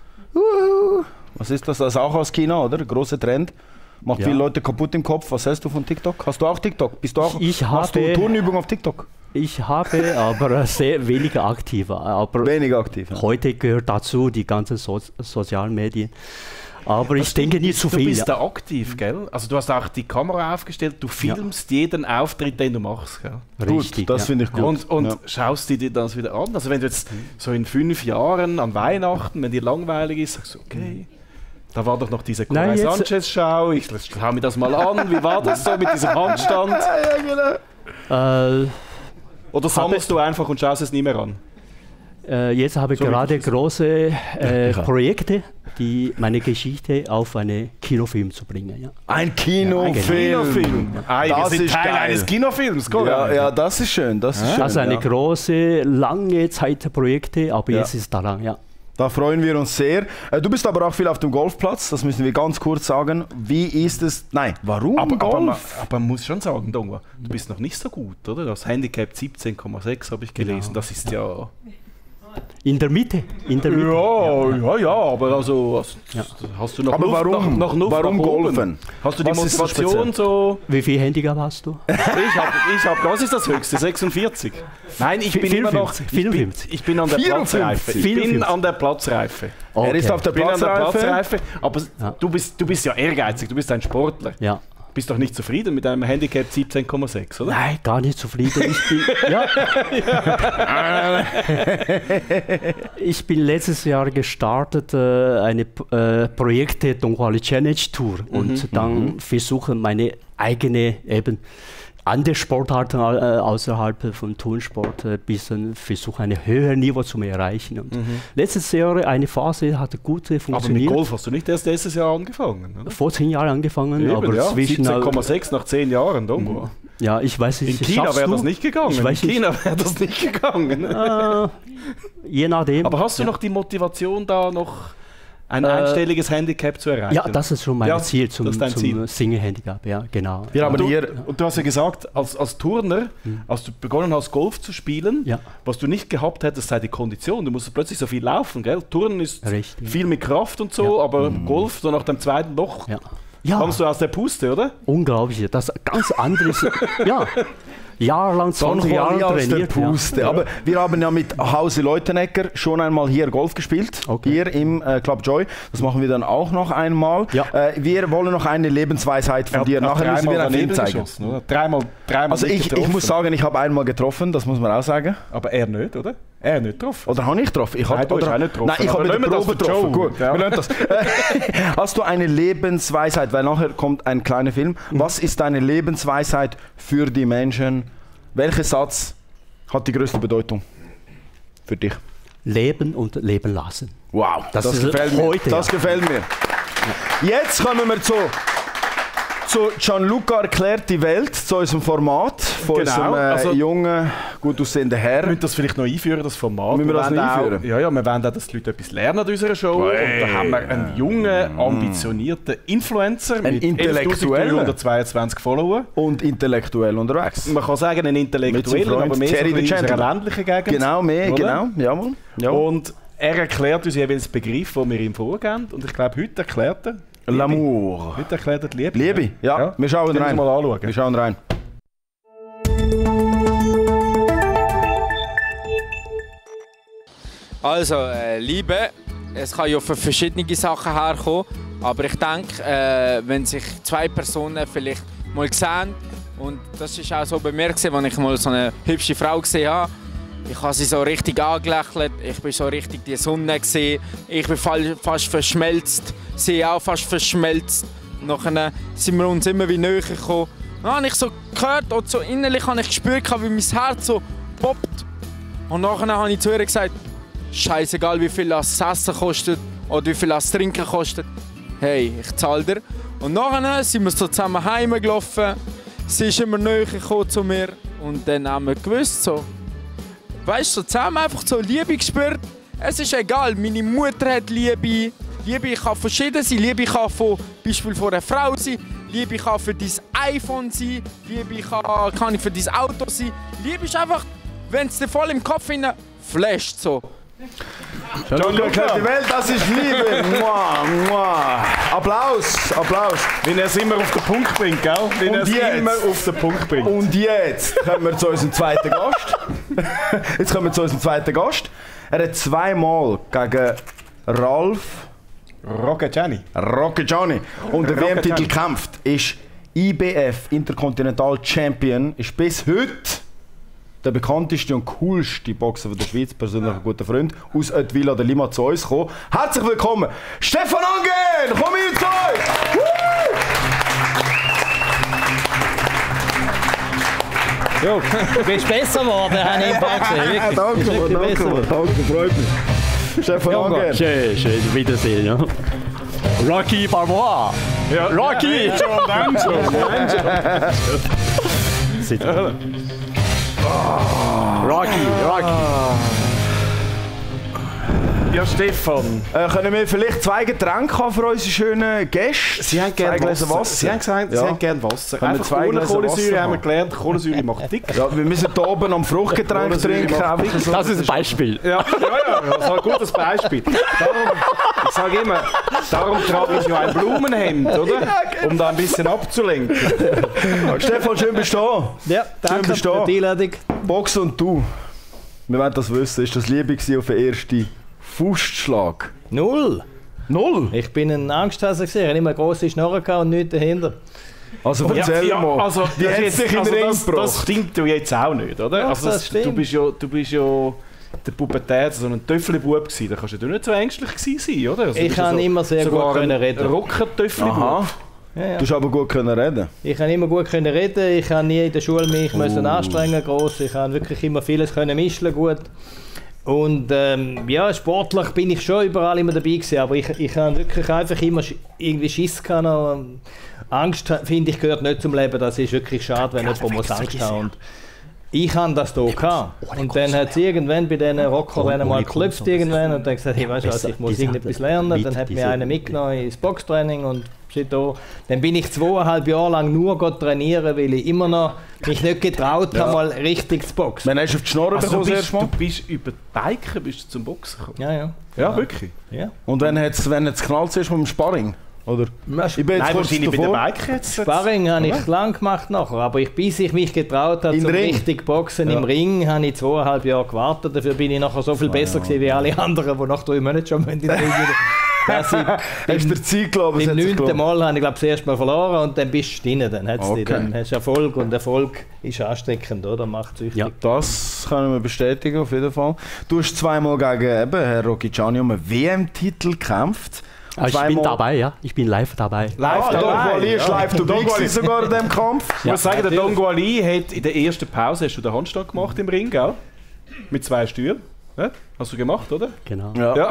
Uhu. Was ist das? Das ist auch aus China, oder? Großer Trend. Macht Ja. viele Leute kaputt im Kopf. Was hältst du von TikTok? Hast du auch TikTok? Bist du auch? Ich machst habe- du Turnübungen auf TikTok? Ich habe aber sehr weniger aktiv. Aber Weniger aktiv. Ja. heute gehört dazu die ganzen so sozialen Medien. Aber ich denke nicht zu Du viel. bist Ja. da aktiv, gell? Also du hast auch die Kamera aufgestellt, du filmst jeden Auftritt, den du machst, gell? Richtig, Gut, das ja. finde ich gut. Und, und Ja. schaust du dir das wieder an? Also wenn du jetzt so in fünf Jahren an Weihnachten, wenn dir langweilig ist, sagst du, okay, da war doch noch diese Nein, Coray jetzt- Sanchez-Schau, ich schau mir das mal an, wie war das so mit diesem Handstand? Äh, Oder sammelst du einfach und schaust es nie mehr an? Äh, jetzt habe ich So wie gerade ich es- große äh, Ja. Projekte, die meine Geschichte auf einen Kinofilm zu bringen. Ja. Ein Kinofilm. Kinofilm. Ei, wir Das sind ist Teil geil. eines Kinofilms, cool. Ja, ja, das ist schön. Das ist schön Also eine ja. große, lange Zeit Projekte, aber Ja. jetzt ist daran, ja. Da freuen wir uns sehr. Äh, Du bist aber auch viel auf dem Golfplatz, das müssen wir ganz kurz sagen. Wie ist es? Nein, warum Aber, aber, man, Golf? aber man muss schon sagen, Dongwa, du bist noch nicht so gut, oder? Das Handicap siebzehn Komma sechs habe ich gelesen. Das ist ja. In der Mitte, in der Mitte. Ja, ja, ja, aber also hast, hast du noch Aber Luft, warum? Noch, noch Luft Warum nach oben? golfen? Hast du die Was ist so Motivation so? Wie viel Handicap hast du? Ich habe, ich hab, was ist das höchste? sechsundvierzig. Nein, ich bin immer noch. Ich bin, vierundfünfzig. ich bin an der vierundfünfzig. Platzreife. Ich bin vierundfünfzig. an der Platzreife. Okay. Er ist auf der Ich bin an der Platzreife. Platzreife. Aber Ja. du, bist, du bist ja ehrgeizig, du bist ein Sportler. Ja. Bist doch nicht zufrieden mit einem Handicap siebzehn Komma sechs, oder? Nein, gar nicht zufrieden. Ich bin, ja. ich bin letztes Jahr gestartet, äh, eine äh, Projekte Donghuali Challenge Tour und dann versuche meine eigene eben andere Sportarten äh, außerhalb von Turnsport ein bisschen versuche ein höheres Niveau zu erreichen. Und letztes Jahr eine Phase hatte gut Aber mit funktioniert. Golf hast du nicht erst letztes Jahr angefangen, oder? Vor zehn Jahren angefangen, Eben, aber ja, zwischen siebzehn Komma sechs nach zehn Jahren, Dongo. ja, ich weiß In nicht. China schaffst wäre du? das nicht gegangen. Ich weiß In nicht. China wäre das nicht gegangen. Äh, je nachdem. Aber hast du Ja. noch die Motivation da noch ein äh, einstelliges Handicap zu erreichen? Ja, das ist schon mein ja, Ziel zum, zum Ziel. Singen-Handicap, ja, genau. Ja, aber du, und du hast ja gesagt, als, als Turner, mhm. als du begonnen hast, Golf zu spielen, ja. was du nicht gehabt hättest, sei die Kondition. Du musst plötzlich so viel laufen, gell? Turnen ist Richtig. viel mit Kraft und so, ja. aber mhm. Golf, so nach dem zweiten Loch, ja. Ja. kommst du aus der Puste, oder? Unglaublich, das ist ganz anderes, ja. Jahrelang, zwanzig Jahre trainiert. Puste. Ja. Aber wir haben ja mit Hause Leutenegger schon einmal hier Golf gespielt, okay. hier im äh, Club Joy. Das machen wir dann auch noch einmal. Ja. Äh, wir wollen noch eine Lebensweisheit von dir. Nachher müssen wir einen Film zeigen. Dreimal, dreimal also ich, ich muss sagen, ich habe einmal getroffen, das muss man auch sagen. Aber er nicht, oder? Er nicht getroffen. Oder habe ich getroffen? Ich habe oder, nicht getroffen. Nein, ich habe mit der Probe getroffen. Gut, ja. wir das. Hast du eine Lebensweisheit? Weil nachher kommt ein kleiner Film. Mhm. Was ist deine Lebensweisheit für die Menschen? Welcher Satz hat die größte Bedeutung für dich? Leben und leben lassen. Wow, das, das gefällt mir. Heute, das ja. gefällt mir. Ja. Jetzt kommen wir zu, zu Gianluca erklärt die Welt, zu unserem Format, von genau. unserem äh, also, jungen, gut aussehenden Herr. Wir müssen das vielleicht noch einführen, das Format. Müssen wir, wir das noch einführen? Auch, ja, ja, wir wollen auch, dass die Leute etwas lernen an unserer Show. Hey. Und da haben wir einen jungen, ambitionierten Influencer ein mit elftausendneunhundertzweiundzwanzig Follower. Und intellektuell unterwegs. Man kann sagen, ein intellektueller, aber mehr so in unserer ländlichen Gegend. Genau, mehr, oder? genau. Jawohl. Ja. Und er erklärt uns jeweils Begriff, den wir ihm vorgeben. Und ich glaube, heute erklärt er L'amour. Heute erklärt er die Liebe. Liebe, ja. ja. Wir schauen rein. Mal anschauen. Wir schauen rein. Also, äh, Liebe, es kann ja von verschiedenen Sachen herkommen. Aber ich denke, äh, wenn sich zwei Personen vielleicht mal sehen, und das ist auch so bei mir, als ich mal so eine hübsche Frau gesehen habe. Ich habe sie so richtig angelächelt, ich bin so richtig die Sonne gesehen, ich bin fast verschmelzt, sie auch fast verschmelzt. Nachher sind wir uns immer wie näher gekommen. Dann habe ich so gehört und so innerlich habe ich gespürt, wie mein Herz so poppt. Und nachher habe ich zu ihr gesagt, scheißegal wie viel das Essen kostet oder wie viel das Trinken kostet, hey, ich zahle dir. Und nachher sind wir so zusammen heimgelaufen, sie ist immer näher gekommen zu mir und dann haben wir gewusst, so, weißt du, so zusammen einfach so Liebe gespürt. Es ist egal, meine Mutter hat Liebe. Liebe kann verschieden sein. Liebe kann von, Beispiel von einer Frau sein. Liebe kann für dein iPhone sein. Liebe kann, kann für dein Auto sein. Liebe ist einfach, wenn es dir voll im Kopf hinein flasht. So. Gianluca erklärt die Welt, das ist Liebe. Mua, mua. Applaus, Applaus. Wenn er es immer auf den Punkt bringt, gell? Wenn er es immer auf den Punkt bringt. Und jetzt kommen wir zu unserem zweiten Gast. Jetzt kommen wir zu unserem zweiten Gast. Er hat zweimal gegen Ralf Rocchegiani Rocchegiani und der W M-Titel gekämpft. Ist I B F Intercontinental Champion. Ist bis heute der bekannteste und coolste Boxer der Schweiz, persönlich ein guter Freund, aus Oetwil an der Lima zu uns gekommen. Herzlich willkommen, Stefan Angen! Komm hier zu uns! Jo, du bist besser geworden, habe ich im Ball gesehen. Danke, danke, danke, danke, freut mich. Stefan Angen. Schön, schön, Wiedersehen. Ja. Rocky Balboa. Ja, Rocky! Ja, ja, ja. Rocky, Rocky. Ja, Stefan. Äh, können wir vielleicht zwei Getränke haben für unsere schönen Gäste? Sie haben gerne Wasser. Wasser. Sie haben gesagt, ja. Sie haben gerne Wasser. Können einfach ohne Kohlensäure haben wir gelernt. Kohlensäure macht dick. Ja, wir müssen hier oben am Fruchtgetränk trinken. So. Das ist ein Beispiel. Ja, ja, ja, das ist ein gutes Beispiel. Darum, ich sage immer, darum trage ich ja ein Blumenhemd, oder? Um da ein bisschen abzulenken. Stefan, schön bist du da. Ja, danke für die Einladung. Boxen und du. Wir wollen das wissen. Ist das Liebe auf den ersten Faustschlag? Null. Null? Ich bin ein Angsthase gesehen. Ich habe immer eine grosse Schnorre und nichts dahinter. Also erzähl ja, mal. Also, die hat sich also in den das, das stimmt ja jetzt auch nicht, oder? Ja, also das stimmt. Du bist ja, du bist ja der Pubertät, so ein Töffelbub gewesen. Da kannst du ja nicht so ängstlich sein, oder? Also, ich kann so, immer sehr gut können reden. Rocker-Töffelbub. Ja, ja. Du hast aber gut können reden. Ich kann immer gut können reden. Ich habe nie in der Schule mich uh. müssen anstrengen groß. Ich kann wirklich immer vieles können mischen gut. Und ähm, ja, sportlich bin ich schon überall immer dabei gewesen, aber ich, ich habe wirklich einfach immer irgendwie Schiss gehabt. Angst, finde ich, gehört nicht zum Leben. Das ist wirklich schade, wenn jemand muss Angst haben. Ich hatte das hier. Gehabt. Und dann hat es irgendwann bei diesen Rockern mal geklopft irgendwann und dann gesagt, hey, weißt du was, ich muss irgendetwas lernen. Dann hat mir einer mitgenommen ins Boxtraining und da. Dann bin ich zweieinhalb Jahre lang nur trainieren, weil ich immer noch mich nicht getraut ja. habe, mal richtig zu boxen. Wann hast du auf die Schnorren also bekommen? Du bist, du bist über die Biken bist du zum Boxen gekommen? Ja, ja. Ja, ja. wirklich? Ja. Und wenn es wenn knallt ist mit dem Sparring? Oder? Ich bin jetzt Nein, wahrscheinlich bei den Biken jetzt. Sparring habe ich lang gemacht nachher, aber ich, bis ich mich getraut habe, zum richtig boxen ja. im Ring, habe ich zweieinhalb Jahre gewartet. Dafür bin ich nachher so viel besser ja. gewesen wie alle anderen, die nach drei Monaten schon in den Ring Dass ich hast der Zeit geglaubt? Im neunten Mal habe ich glaube das erste Mal verloren und dann bist du drin. Dann, okay. dann hast du Erfolg und Erfolg ist ansteckend, oder? Macht süchtig. Ja, das können wir bestätigen auf jeden Fall. Du hast zweimal gegen eben, Herr Rocchigiani um einen W M-Titel gekämpft. Also ich bin dabei, ja. Ich bin live dabei. Live ah, dabei? Don Guali ist live dabei sogar in diesem Kampf. Ich muss sagen, der Don Guali hat in der ersten Pause hast du den Handstand gemacht im Ring, gell? Mit zwei Stühlen. Ja? Hast du gemacht, oder? Genau. Ja. Ja.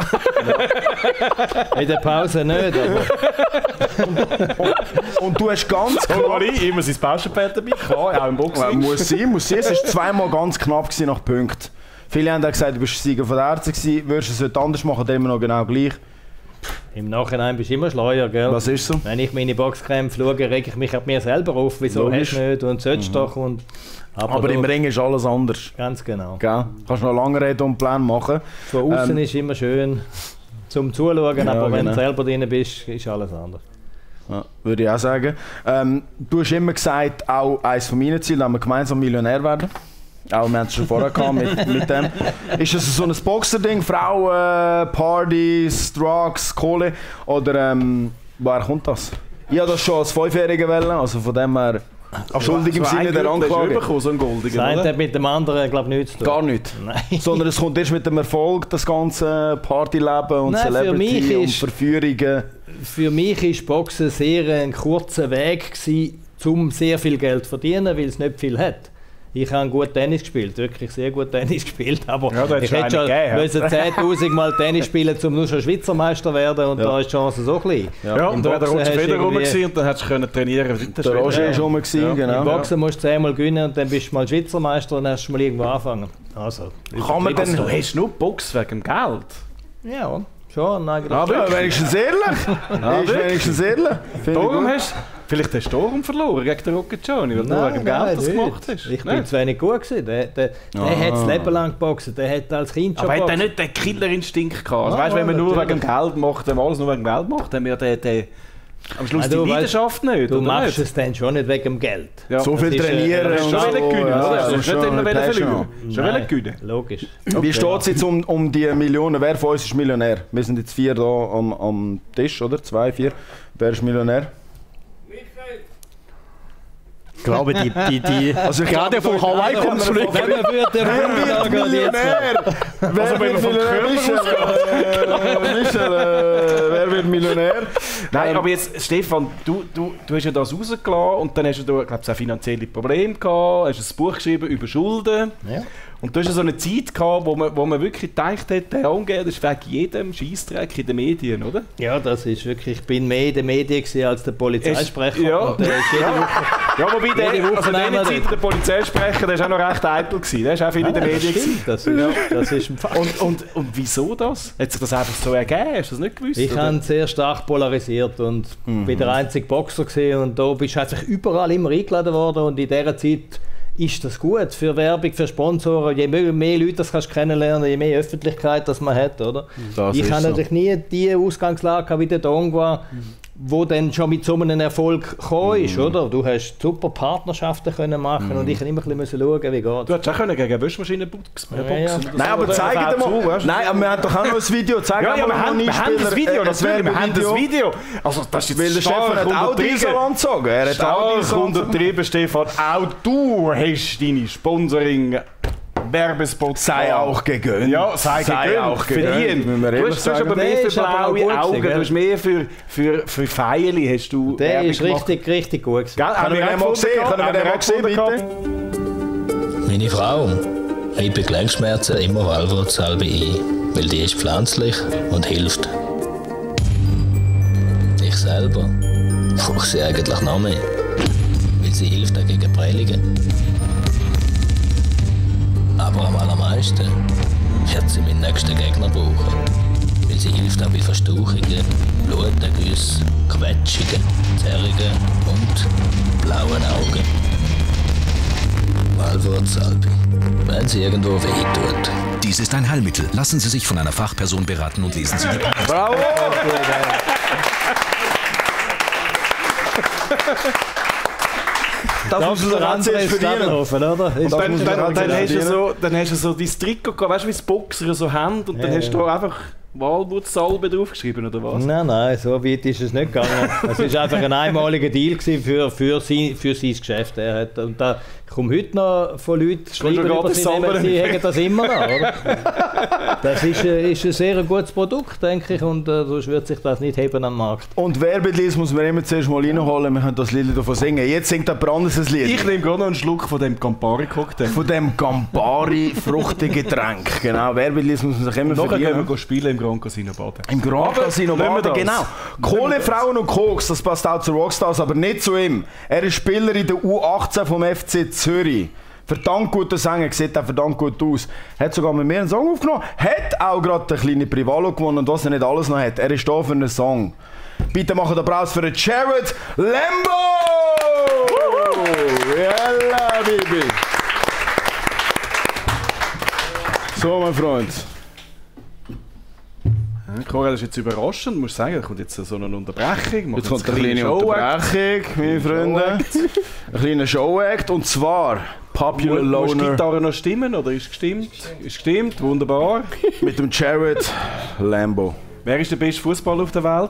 In der Pause nicht, aber... und, und du hast ganz knapp... Guali, immer sein Pausenpad dabei, kann, auch im Boxen. Ja, muss sein, muss sein. Es war zweimal ganz knapp nach Punkten. Viele haben gesagt, du bist Sieger von der Ärzte gewesen, würdest du es heute anders machen, dann immer noch genau gleich. Im Nachhinein bist du immer schleuer, gell? Was ist so? Wenn ich meine Boxkämpfe schaue, rege ich mich ab mir selber auf. Wieso hast du nicht und sollst mhm. doch und... Aber, aber im Ring ist alles anders. Ganz genau. Gell? Kannst noch lange reden und Pläne machen. Von außen ähm, ist immer schön zum Zuschauen, ja, aber wenn genau. du selber drin bist, ist alles anders. Ja, würde ich auch sagen. Ähm, du hast immer gesagt, auch eines von meinen Zielen, dass wir gemeinsam Millionär werden. Auch wir haben es schon vorher gehabt mit, mit dem. Ist das so ein Boxer-Ding? Frauen, Partys, Drugs, Kohle? Oder ähm, woher kommt das? Ich habe das schon als Fünfjähriger wollen, also von dem her... Schuldig im Sinne der Anklage. So ein Goldigen, das hat mit dem anderen glaube ich nichts zu tun. Gar nicht. Nein. Sondern es kommt erst mit dem Erfolg, das ganze Partyleben und Nein, Celebrity und ist, Verführungen. Für mich war Boxen sehr ein kurzer Weg gewesen, um sehr viel Geld zu verdienen, weil es nicht viel hat. Ich habe gut Tennis gespielt, wirklich sehr gut Tennis gespielt, aber ja, ich hätte schon gegeben, zehntausend Mal Tennis spielen, um nur schon Schweizer Meister zu werden und ja. da ist die Chance so klein. Ja, ja und dann hat der Roger Federer rum und dann hättest du trainieren können. Der Roger ist rum, ja. genau. Im Boxen musst du zehnmal gewinnen und dann bist du mal Schweizer Meister und dann hast du mal irgendwo anfangen. Also, kann man denn, du hast nur Box wegen dem Geld? Ja, schon. Nein, ah, ja, wenigstens ehrlich. ah, ist wenigstens ehrlich. Darum hast Vielleicht hast du darum verloren gegen den Rocchigiani, weil nein, du wegen Geld das gemacht hast. Ich bin zu wenig gut gewesen. Der, der, der ah. hat das Leben lang geboxt, der hat als Kind schon Aber hat er nicht den Killerinstinkt gehabt? Also, ah, weißt, wenn man nur wegen Geld macht, wenn man alles nur wegen Geld macht, dann wird der, der am Schluss ja, die Leidenschaft weißt, nicht. Du machst nicht? es dann schon nicht wegen dem Geld. Ja. So viel trainieren und schon so. Gewinnen, Ja, oder? Du hast nicht immer verlieren. Schon Nein, gewinnen. Logisch. Okay. Wie steht es jetzt um, um die Millionen? Wer von uns ist Millionär? Wir sind jetzt vier hier am, am Tisch, oder? Zwei, vier. Wer ist Millionär? Ich glaube, die, die, die also gerade von Hawaii kommt zurück. Wenn man würde, wer wird Millionär? Wer wird Millionär? Michel, wer wird Millionär? Nein, aber jetzt, Stefan, du, du, du hast ja das rausgelassen und dann hast du, glaube ich, auch finanzielle Probleme gehabt, hast ein Buch geschrieben über Schulden. Ja. Und du hast ja so eine Zeit gehabt, wo man, wo man wirklich gedacht hat, der Angel ist wegen jedem Scheissdreck in den Medien, oder? Ja, das ist wirklich, ich bin mehr in den Medien als der Polizeisprecher. Es, ja. Und der ist jede Woche, ja, wobei der, also in dieser Zeit der Polizeisprecher, der ist auch noch recht eitel gewesen, der ist auch viel ja, in den Medien gewesen. Das ist, ja. das ist ein Fakt. Und, und, und wieso das? Hat sich das einfach so ergeben? Hast du das nicht gewusst? Ich habe sehr stark polarisiert und mhm. bin der einzige Boxer gewesen und da bist du halt überall immer eingeladen worden und in dieser Zeit ist das gut für Werbung, für Sponsoren. Je mehr, mehr Leute das kannst du kennenlernen, je mehr Öffentlichkeit das man hat, oder? Das ich habe so. natürlich nie die Ausgangslage wie der Dongua, mhm. wo dann schon mit so einem Erfolg gekommen ist, mhm. oder? Du hast super Partnerschaften können machen mhm. und ich musste immer ein bisschen schauen, wie geht. Du hättest auch können gegen Waschmaschinen boxen. Ja, ja. Nein, aber zeig dir mal. Zu, nein, aber wir haben doch auch noch ein Video. Zeig ja, ja, wir, haben, wir haben das Video. Äh, das wir haben das Video. Also das ist jetzt Weil der Stefan hat auch Diesel angezogen. Er hat auch Diesel untertrieben, Stefan. Auch du hast deine Sponsoring Werbespot sei auch gegönnt. Ja, sei, sei gegönnt. Auch gegönnt. Du hast aber mehr für blaue Augen, du hast mehr für, für, für Feile hast du. Der ist richtig, richtig gut. Können wir den mal sehen? Können wir den mal sehen, bitte? Meine Frau reibt bei Gelenkschmerzen immer Walwurzsalbe ein, weil die ist pflanzlich und hilft. Ich selber brauche sie eigentlich noch mehr, weil sie hilft auch gegen Prellungen. Aber am allermeisten wird sie meinen nächsten Gegner brauchen. Weil sie hilft auch bei Verstauchungen, Blutergüssen, Quetschungen, Zerrungen und blauen Augen. Walwurzsalbe, wenn sie irgendwo weh tut. Dies ist ein Heilmittel. Lassen Sie sich von einer Fachperson beraten und lesen Sie die Preise. Bravo! Das Das muss ist der der André André Stadelhofen, oder? Und dann, muss man dann, dann, halt hast du verdienen. so, dann hast du so dein Trikot gehabt, weißt du, wie das Boxer so haben und dann Ja, hast du ja. da einfach Walwurzsalbe draufgeschrieben, oder was? Nein, nein, so weit ist es nicht gegangen. Es war einfach ein einmaliger Deal gewesen für, für, sein, für sein Geschäft. Er hat, und da kommen heute noch von Leuten schreiben schon über gratis sie, nehmen, Salbe. sie haben das immer noch, oder? Das ist, äh, ist ein sehr gutes Produkt, denke ich, und äh, sonst wird sich das nicht heben am Markt. Und Werbelied muss man immer zuerst mal reinholen, wir können das Lied davon singen. Jetzt singt der Brandes ein Lied. Ich nehme gerade noch einen Schluck von dem Campari-Cocktail. Von dem Campari-Fruchtengetränk. Genau, Werbelied muss man sich immer Nachher verdienen. können wir spielen im Grand Casino Baden. Im Grand Casino lassen wir Baden, das. genau. Kohle, Frauen und Koks, das passt auch zu Rockstars, aber nicht zu ihm. Er ist Spieler in der U achtzehn vom F C Zürich. Verdammt guter Sänger, sieht auch verdammt gut aus. Hat sogar mit mir einen Song aufgenommen. Hat auch gerade den kleinen Privalo gewonnen und was er nicht alles noch hat. Er ist da für einen Song. Bitte macht Applaus für den Jared Lambo! Yalla, Baby! So, mein Freund. Cora, das ist jetzt überraschend, muss ich sagen, da kommt jetzt so eine Unterbrechung. Jetzt kommt eine kleine Unterbrechung, meine Freunde. Ein kleiner Show-Act und zwar Popular Muss die Loner Gitarre noch stimmen oder ist gestimmt? Ist gestimmt, wunderbar. mit dem Jared Lambo. Wer ist der beste Fußballer auf der Welt?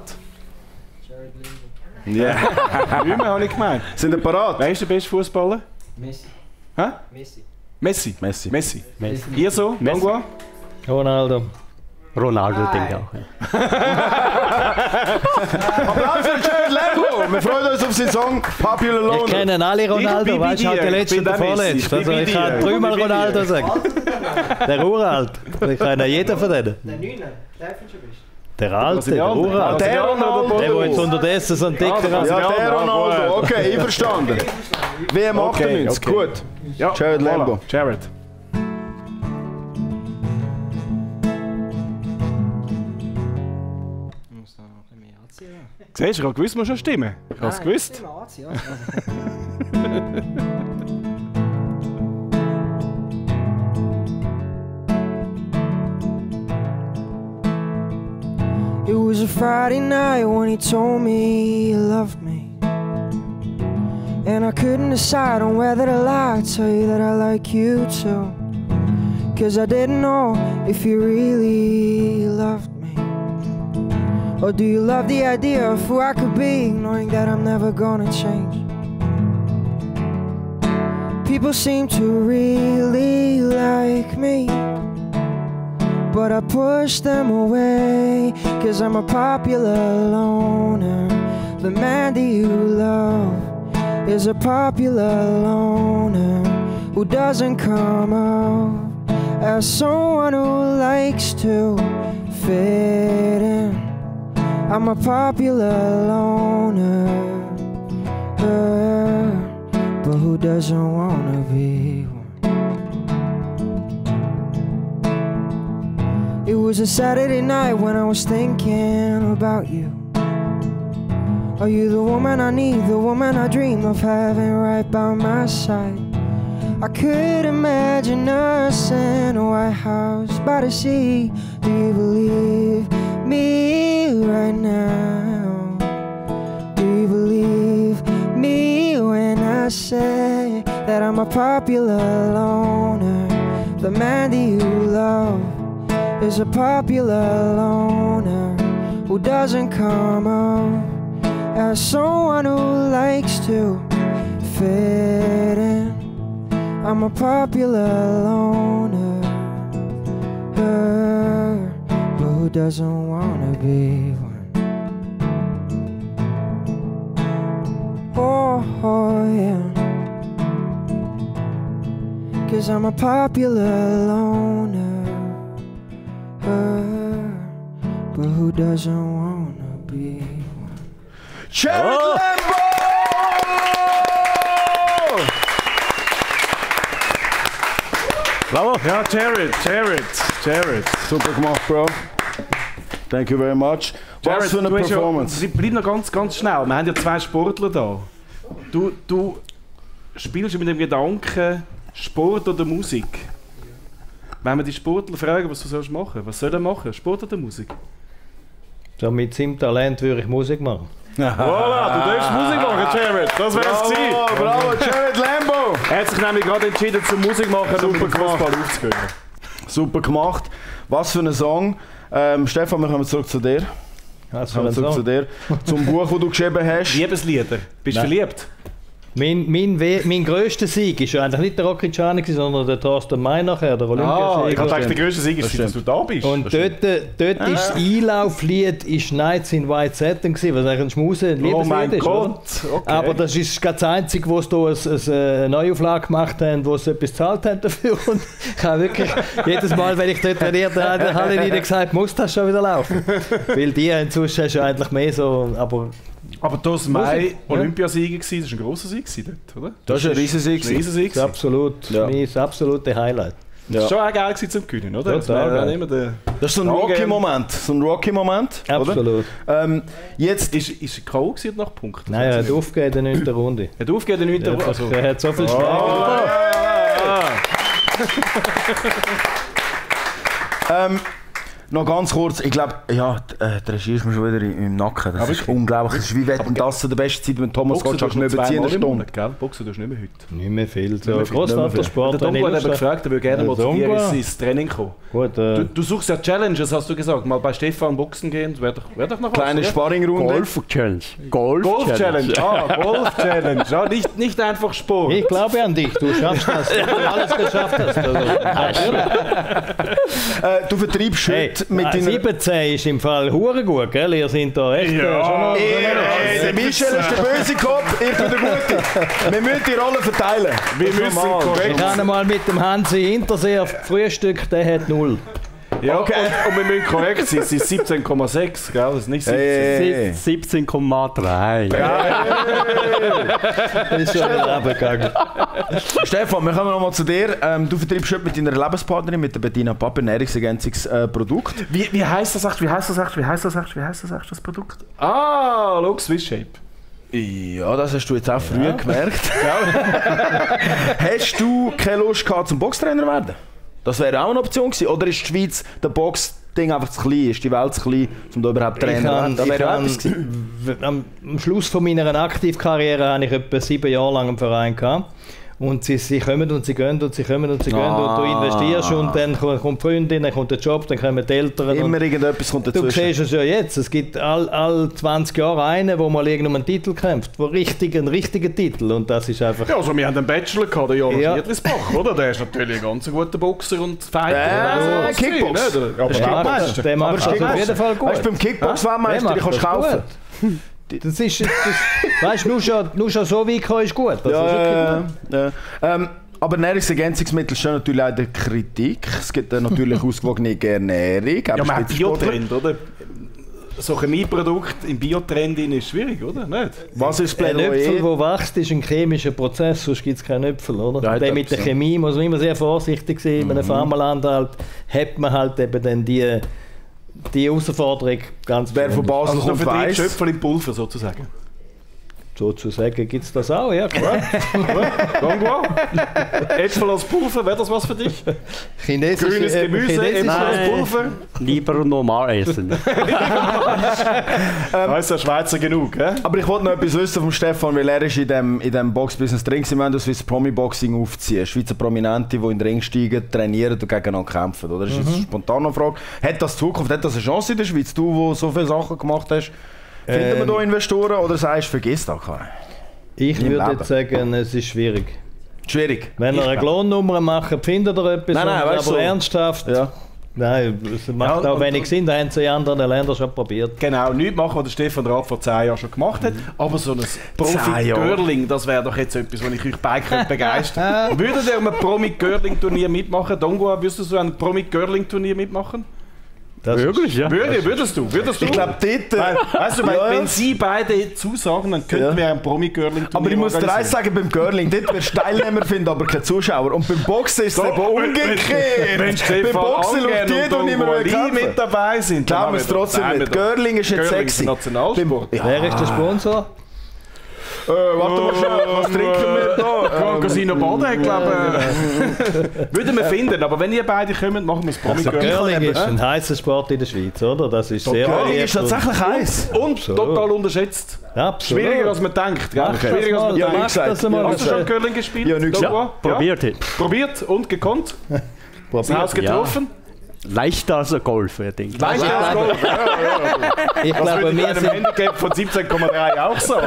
Ja. Yeah. Nicht mehr, habe ich gemeint. Sind ihr parat? Wer ist der beste Fußballer? Messi. Hä? Messi. Messi. Messi. Messi. Messi. Ihr so? Messi. Mangua? Ronaldo. Ronaldo denke ich auch. Ja. Applaus für Jared Lambo! Wir freuen uns auf seinen Song Popular Ich Loner. kenne alle Ronaldo, bin bei weißt du, halt dir. der Letzte Ich und bin der der Messi. Vorletzte. Ich bin Also bei ich dir. kann Ich bin dreimal bei dir. Ronaldo sagen. Der Uralt. Ich kenne jeden von denen. Der Neuner, der findest du best. Der Alte, der Brasilianer. Uralt. Der Ronaldo. Der, der jetzt unterdessen so ein dicker Ja, der Ja, Ronaldo. Okay, einverstanden. W M achtundneunzig, okay. gut. Ja, Jared Lambo. Voilà. Jared. Siehst du, ich habe gewusst, muss schon stimmen. Ich habe es gewusst. It was a Friday night when he told me he loved me. And I couldn't decide on whether to lie, tell you that I like you too. Cause I didn't know if you really loved me. Or do you love the idea of who I could be, knowing that I'm never gonna change? People seem to really like me, but I push them away, cause I'm a popular loner. The man that you love is a popular loner who doesn't come out as someone who likes to fit in. I'm a popular loner, uh, but who doesn't wanna be one? It was a Saturday night when I was thinking about you. Are you the woman I need, the woman I dream of having right by my side? I could imagine us in a White House by the sea. Do you believe me right now? Do you believe me when I say that I'm a popular loner? The man that you love is a popular loner who doesn't come out as someone who likes to fit in. I'm a popular loner, uh, but who doesn't wanna be one? Oh, oh yeah, cause I'm a popular loner, uh, but who doesn't wanna be one? Jared Lambo! Bravo. Ja, Jared, Jared, Jared. Super gemacht, Bro. Thank you very much. Jared, was für eine Performance. Ja, bleib noch ganz, ganz schnell. Wir haben ja zwei Sportler da. Du, du spielst mit dem Gedanken Sport oder Musik. Wenn wir die Sportler fragen, was du sollst machen, was soll er machen? Sport oder Musik? So mit seinem Talent würde ich Musik machen. Voilà, du darfst Musik machen, Jared. Das wär's Bravo, gewesen. bravo, Jared Lambo. Er hat sich nämlich gerade entschieden, zum Musik machen, um den Fußball aufzuhören. Super gemacht. Was für ein Song. Ähm, Stefan, wir kommen zurück zu dir. Was für Kommen ein zurück Song? zu dir. Zum Buch, das du geschrieben hast. Liebeslieder. Bist du Nein. verliebt? Mein, mein, We- mein grösster Sieg war ja eigentlich nicht der Rocky Gianni, sondern der Thorsten May nachher, der Ah, ich Olympiasieger. habe gedacht, der grösste Sieg ist, dass du da bist. Und dort, dort Ah. ist das Einlauflied ist Nights in White Satin gewesen, was eigentlich ein Schmuse ein Oh mein Liebeslied ist, oder? Gott, okay. Aber das ist gerade das Einzige, wo sie da ein, ein, eine Neuauflage gemacht haben, wo sie etwas gezahlt haben dafür. Und ich habe wirklich jedes Mal, wenn ich dort trainiert habe, habe ich ihnen gesagt, muss das schon wieder laufen. Weil die haben sonst hast du eigentlich mehr so, aber... Aber Thorsten May Musik, ja. Olympiasieger gewesen, das war ein grosser Sieg gewesen dort, oder? Das war ein Riesensieg. Das war ein Riesensieg Das ist absolut, Ja. mein absolute Highlight. Das war schon auch geil gewesen zum Gewinnen, oder? Das Total war geil. immer der... Das ist so ein Danke. Rocky-Moment. So ein Rocky-Moment. Absolut. Ähm, jetzt Ist, ist er K O gewesen nach Punkten? Nein, er hat aufgegeben in der neunten Runde. Er hat aufgegeben in der neunten Also, Runde. er hat so viel Schläge. ähm, noch ganz kurz, ich glaube, ja, die, äh, die Regie ist mir schon wieder im, im Nacken. Das Aber ist ich- unglaublich. Das ist wie Wetten, das zu der besten Zeit mit Thomas Boxen Gottschalk tust du nicht über zweimal zehn im Stunden. Monat, gell? Boxen tust du nicht mehr heute. Nicht mehr viel. So Nicht mehr viel, Grossvatersport. Der Dongo hat eben gefragt, er würde gerne mal Der zu dir Dongo? ins, ins Training kommen. Gut, äh, Du, du suchst ja Challenges, hast du gesagt. Mal bei Stefan Boxen gehen, wäre doch, wär doch noch was, Kleine oder? Sparringrunde. Golf-Challenge. Golf-Challenge. Golf-Challenge, ah, Golf-Challenge. Ja, nicht, nicht einfach Sport. ich glaube an dich, du schaffst das. Wenn du alles geschafft hast. Also, Äh, du vertreibst hey, heute mit äh, deiner... siebzehn ist im Fall hure gut, gell? Ihr seid da echt äh, schon noch... Äh, der Michel ist der böse Kopf, ich bin der Gute. Wir müssen die Rollen verteilen. Wir Das ist müssen normal. korrekt Ich kann einmal mit dem Hansi Hinterseher Frühstück, der hat null. Ja, okay. und, und wir müssen korrekt sein, es ist siebzehn Komma sechs, gell? Das ist nicht siebzehn. Hey. siebzehn Komma drei. Das ist schon wieder runtergegangen. Stefan, wir kommen nochmal zu dir. Ähm, du vertreibst heute mit deiner Lebenspartnerin, mit der Bettina Papp, ein Ernährungsergänzungsprodukt. Wie, wie heisst das echt? Wie heisst das echt? Wie heisst das echt? Wie heisst das echt, das Produkt? Ah, look, Swiss Shape. Ja, das hast du jetzt auch früher gemerkt. Hast du keine Lust gehabt, zum Boxtrainer werden? Das wäre auch eine Option gewesen. Oder ist die Schweiz, der Boxding einfach zu klein? Ist die Welt zu klein, um da überhaupt Trainer zu werden? Das ich wäre auch kann, etwas gewesen. am, am Schluss von meiner Aktivkarriere hatte ich etwa sieben Jahre lang einen Verein gehabt. Und sie, sie kommen und sie gehen und sie kommen und sie gehen Ah. und du investierst und dann kommt die Freundin, dann kommt der Job, dann kommen die Eltern. Immer und irgendetwas kommt du dazwischen. siehst es ja jetzt, es gibt all, all zwanzig Jahre einen, der mal irgendeinen einen Titel kämpft, wo richtig, einen richtigen Titel und das ist einfach... Ja, also wir haben einen Bachelor gehabt, der Jonas Ja. Niedrisbach, oder? Der ist natürlich ein ganz guter Boxer und Fighter. Äh, Also, Kickbox. nicht, oder? Aber Der macht, Kickbox. der macht Aber das auf Kickbox. jeden Fall gut. Weißt du, beim Kickbox-Weltmeister, Der die kannst du macht das kaufen. gut. Das ist, das, weißt du, nur schon, nur schon so weit kommen ist gut. Das ist Ja, wirklich ja, gut. ja, ja. Ähm, aber Nahrungsergänzungsmittel stehen natürlich auch in der Kritik. Es gibt äh, natürlich ausgewogene Ernährung. Ja, man hat Spitzensportler. Biotrend, oder? So ein Chemieprodukt im Biotrend ist schwierig, oder? Nicht? Was ist Ein Äpfel, Plädoyer? der wächst, ist ein chemischer Prozess, sonst gibt es keinen Äpfel, oder? Ja, hat Der mit der etwas, ja. Chemie muss man immer sehr vorsichtig sein. In einem Mhm. Pharmaland halt, hat man halt eben dann die, die Herausforderung ganz Wer von Basel Also du kommt, vertreibst weiss. Äpfel im Pulver sozusagen. Sozusagen gibt es das auch, ja klar. Dongo? Äpfel als Pulver, wäre das was für dich? Chinesisch, Grünes äh, Gemüse, Chinesisch- Äpfel als Nein. Pulver? Lieber normal essen. Da ist der Schweizer genug, gell? Aber ich wollte noch etwas wissen vom Stefan, weil er ist in dem, in dem Box-Business drin gewesen, wenn du Swiss Promi-Boxing aufziehen. Schweizer Prominente, die in den Ring steigen, trainieren und gegeneinander kämpfen. Oder? Das ist jetzt eine spontane Frage. Hat das Zukunft, hat das eine Chance in der Schweiz? Du, der so viele Sachen gemacht hast, finden wir da Investoren oder sagst du, vergiss das keinen? Ich Im würde Leben. jetzt sagen, es ist schwierig. Schwierig. Wenn ihr eine Klonnummer macht, findet ihr etwas, Nein, nein, und- weißt aber du- ernsthaft, Ja. nein, es macht Ja, auch und- wenig Sinn, da haben sie in anderen Ländern schon probiert. Genau, nichts machen, was der Stefan Rath vor zehn Jahren schon gemacht hat. Aber so ein Profi-Girling, das wäre doch jetzt etwas, was ich euch beide könnte begeistern könnte. Würdet ihr um ein Promi-Girling-Turnier mitmachen? Dongo, würdest du so ein Promi-Girling-Turnier mitmachen? Wirklich, ja. Würde, würdest du? Würdest du? Ich glaube, dort... Nein, weißt du, Ja. wenn sie beide zusagen, dann könnten Ja. wir ein Promi-Girling Aber ich muss dir eins sagen, beim Curling, dort wirst du Teilnehmer finden, aber keine Zuschauer. Und beim Boxen ist es eben umgekehrt. Wenn Beim Boxen schaut jeder und niemand mehr kämpfen. mit dabei sind, Glauben wir es trotzdem nicht. Curling ist jetzt sexy. Nationalsport. Wer ist der Sponsor? Äh, warte mal schnell, was trinken wir da? Ähm, Casino Baden, glaube ich. Würden wir finden, aber wenn ihr beide kommt, machen wir es Promi-Girling. Curling ist ein heißer Sport in der Schweiz, oder? Das ist sehr Curling ist tatsächlich heiß. Und total unterschätzt. Absolut. Schwieriger als man denkt. Gell? Okay. Schwieriger als man Ja, denkt. mach das einmal. Hast du schon Curling gespielt? Ja, nicht Dogo? Probiert it. Probiert und gekonnt? Das Haus getroffen? Leichter als ein Golf, ich denke. Leichter als Golf. Ich Das glaube, würde ich wir einem sind, Handicap von siebzehn Komma drei auch sagen.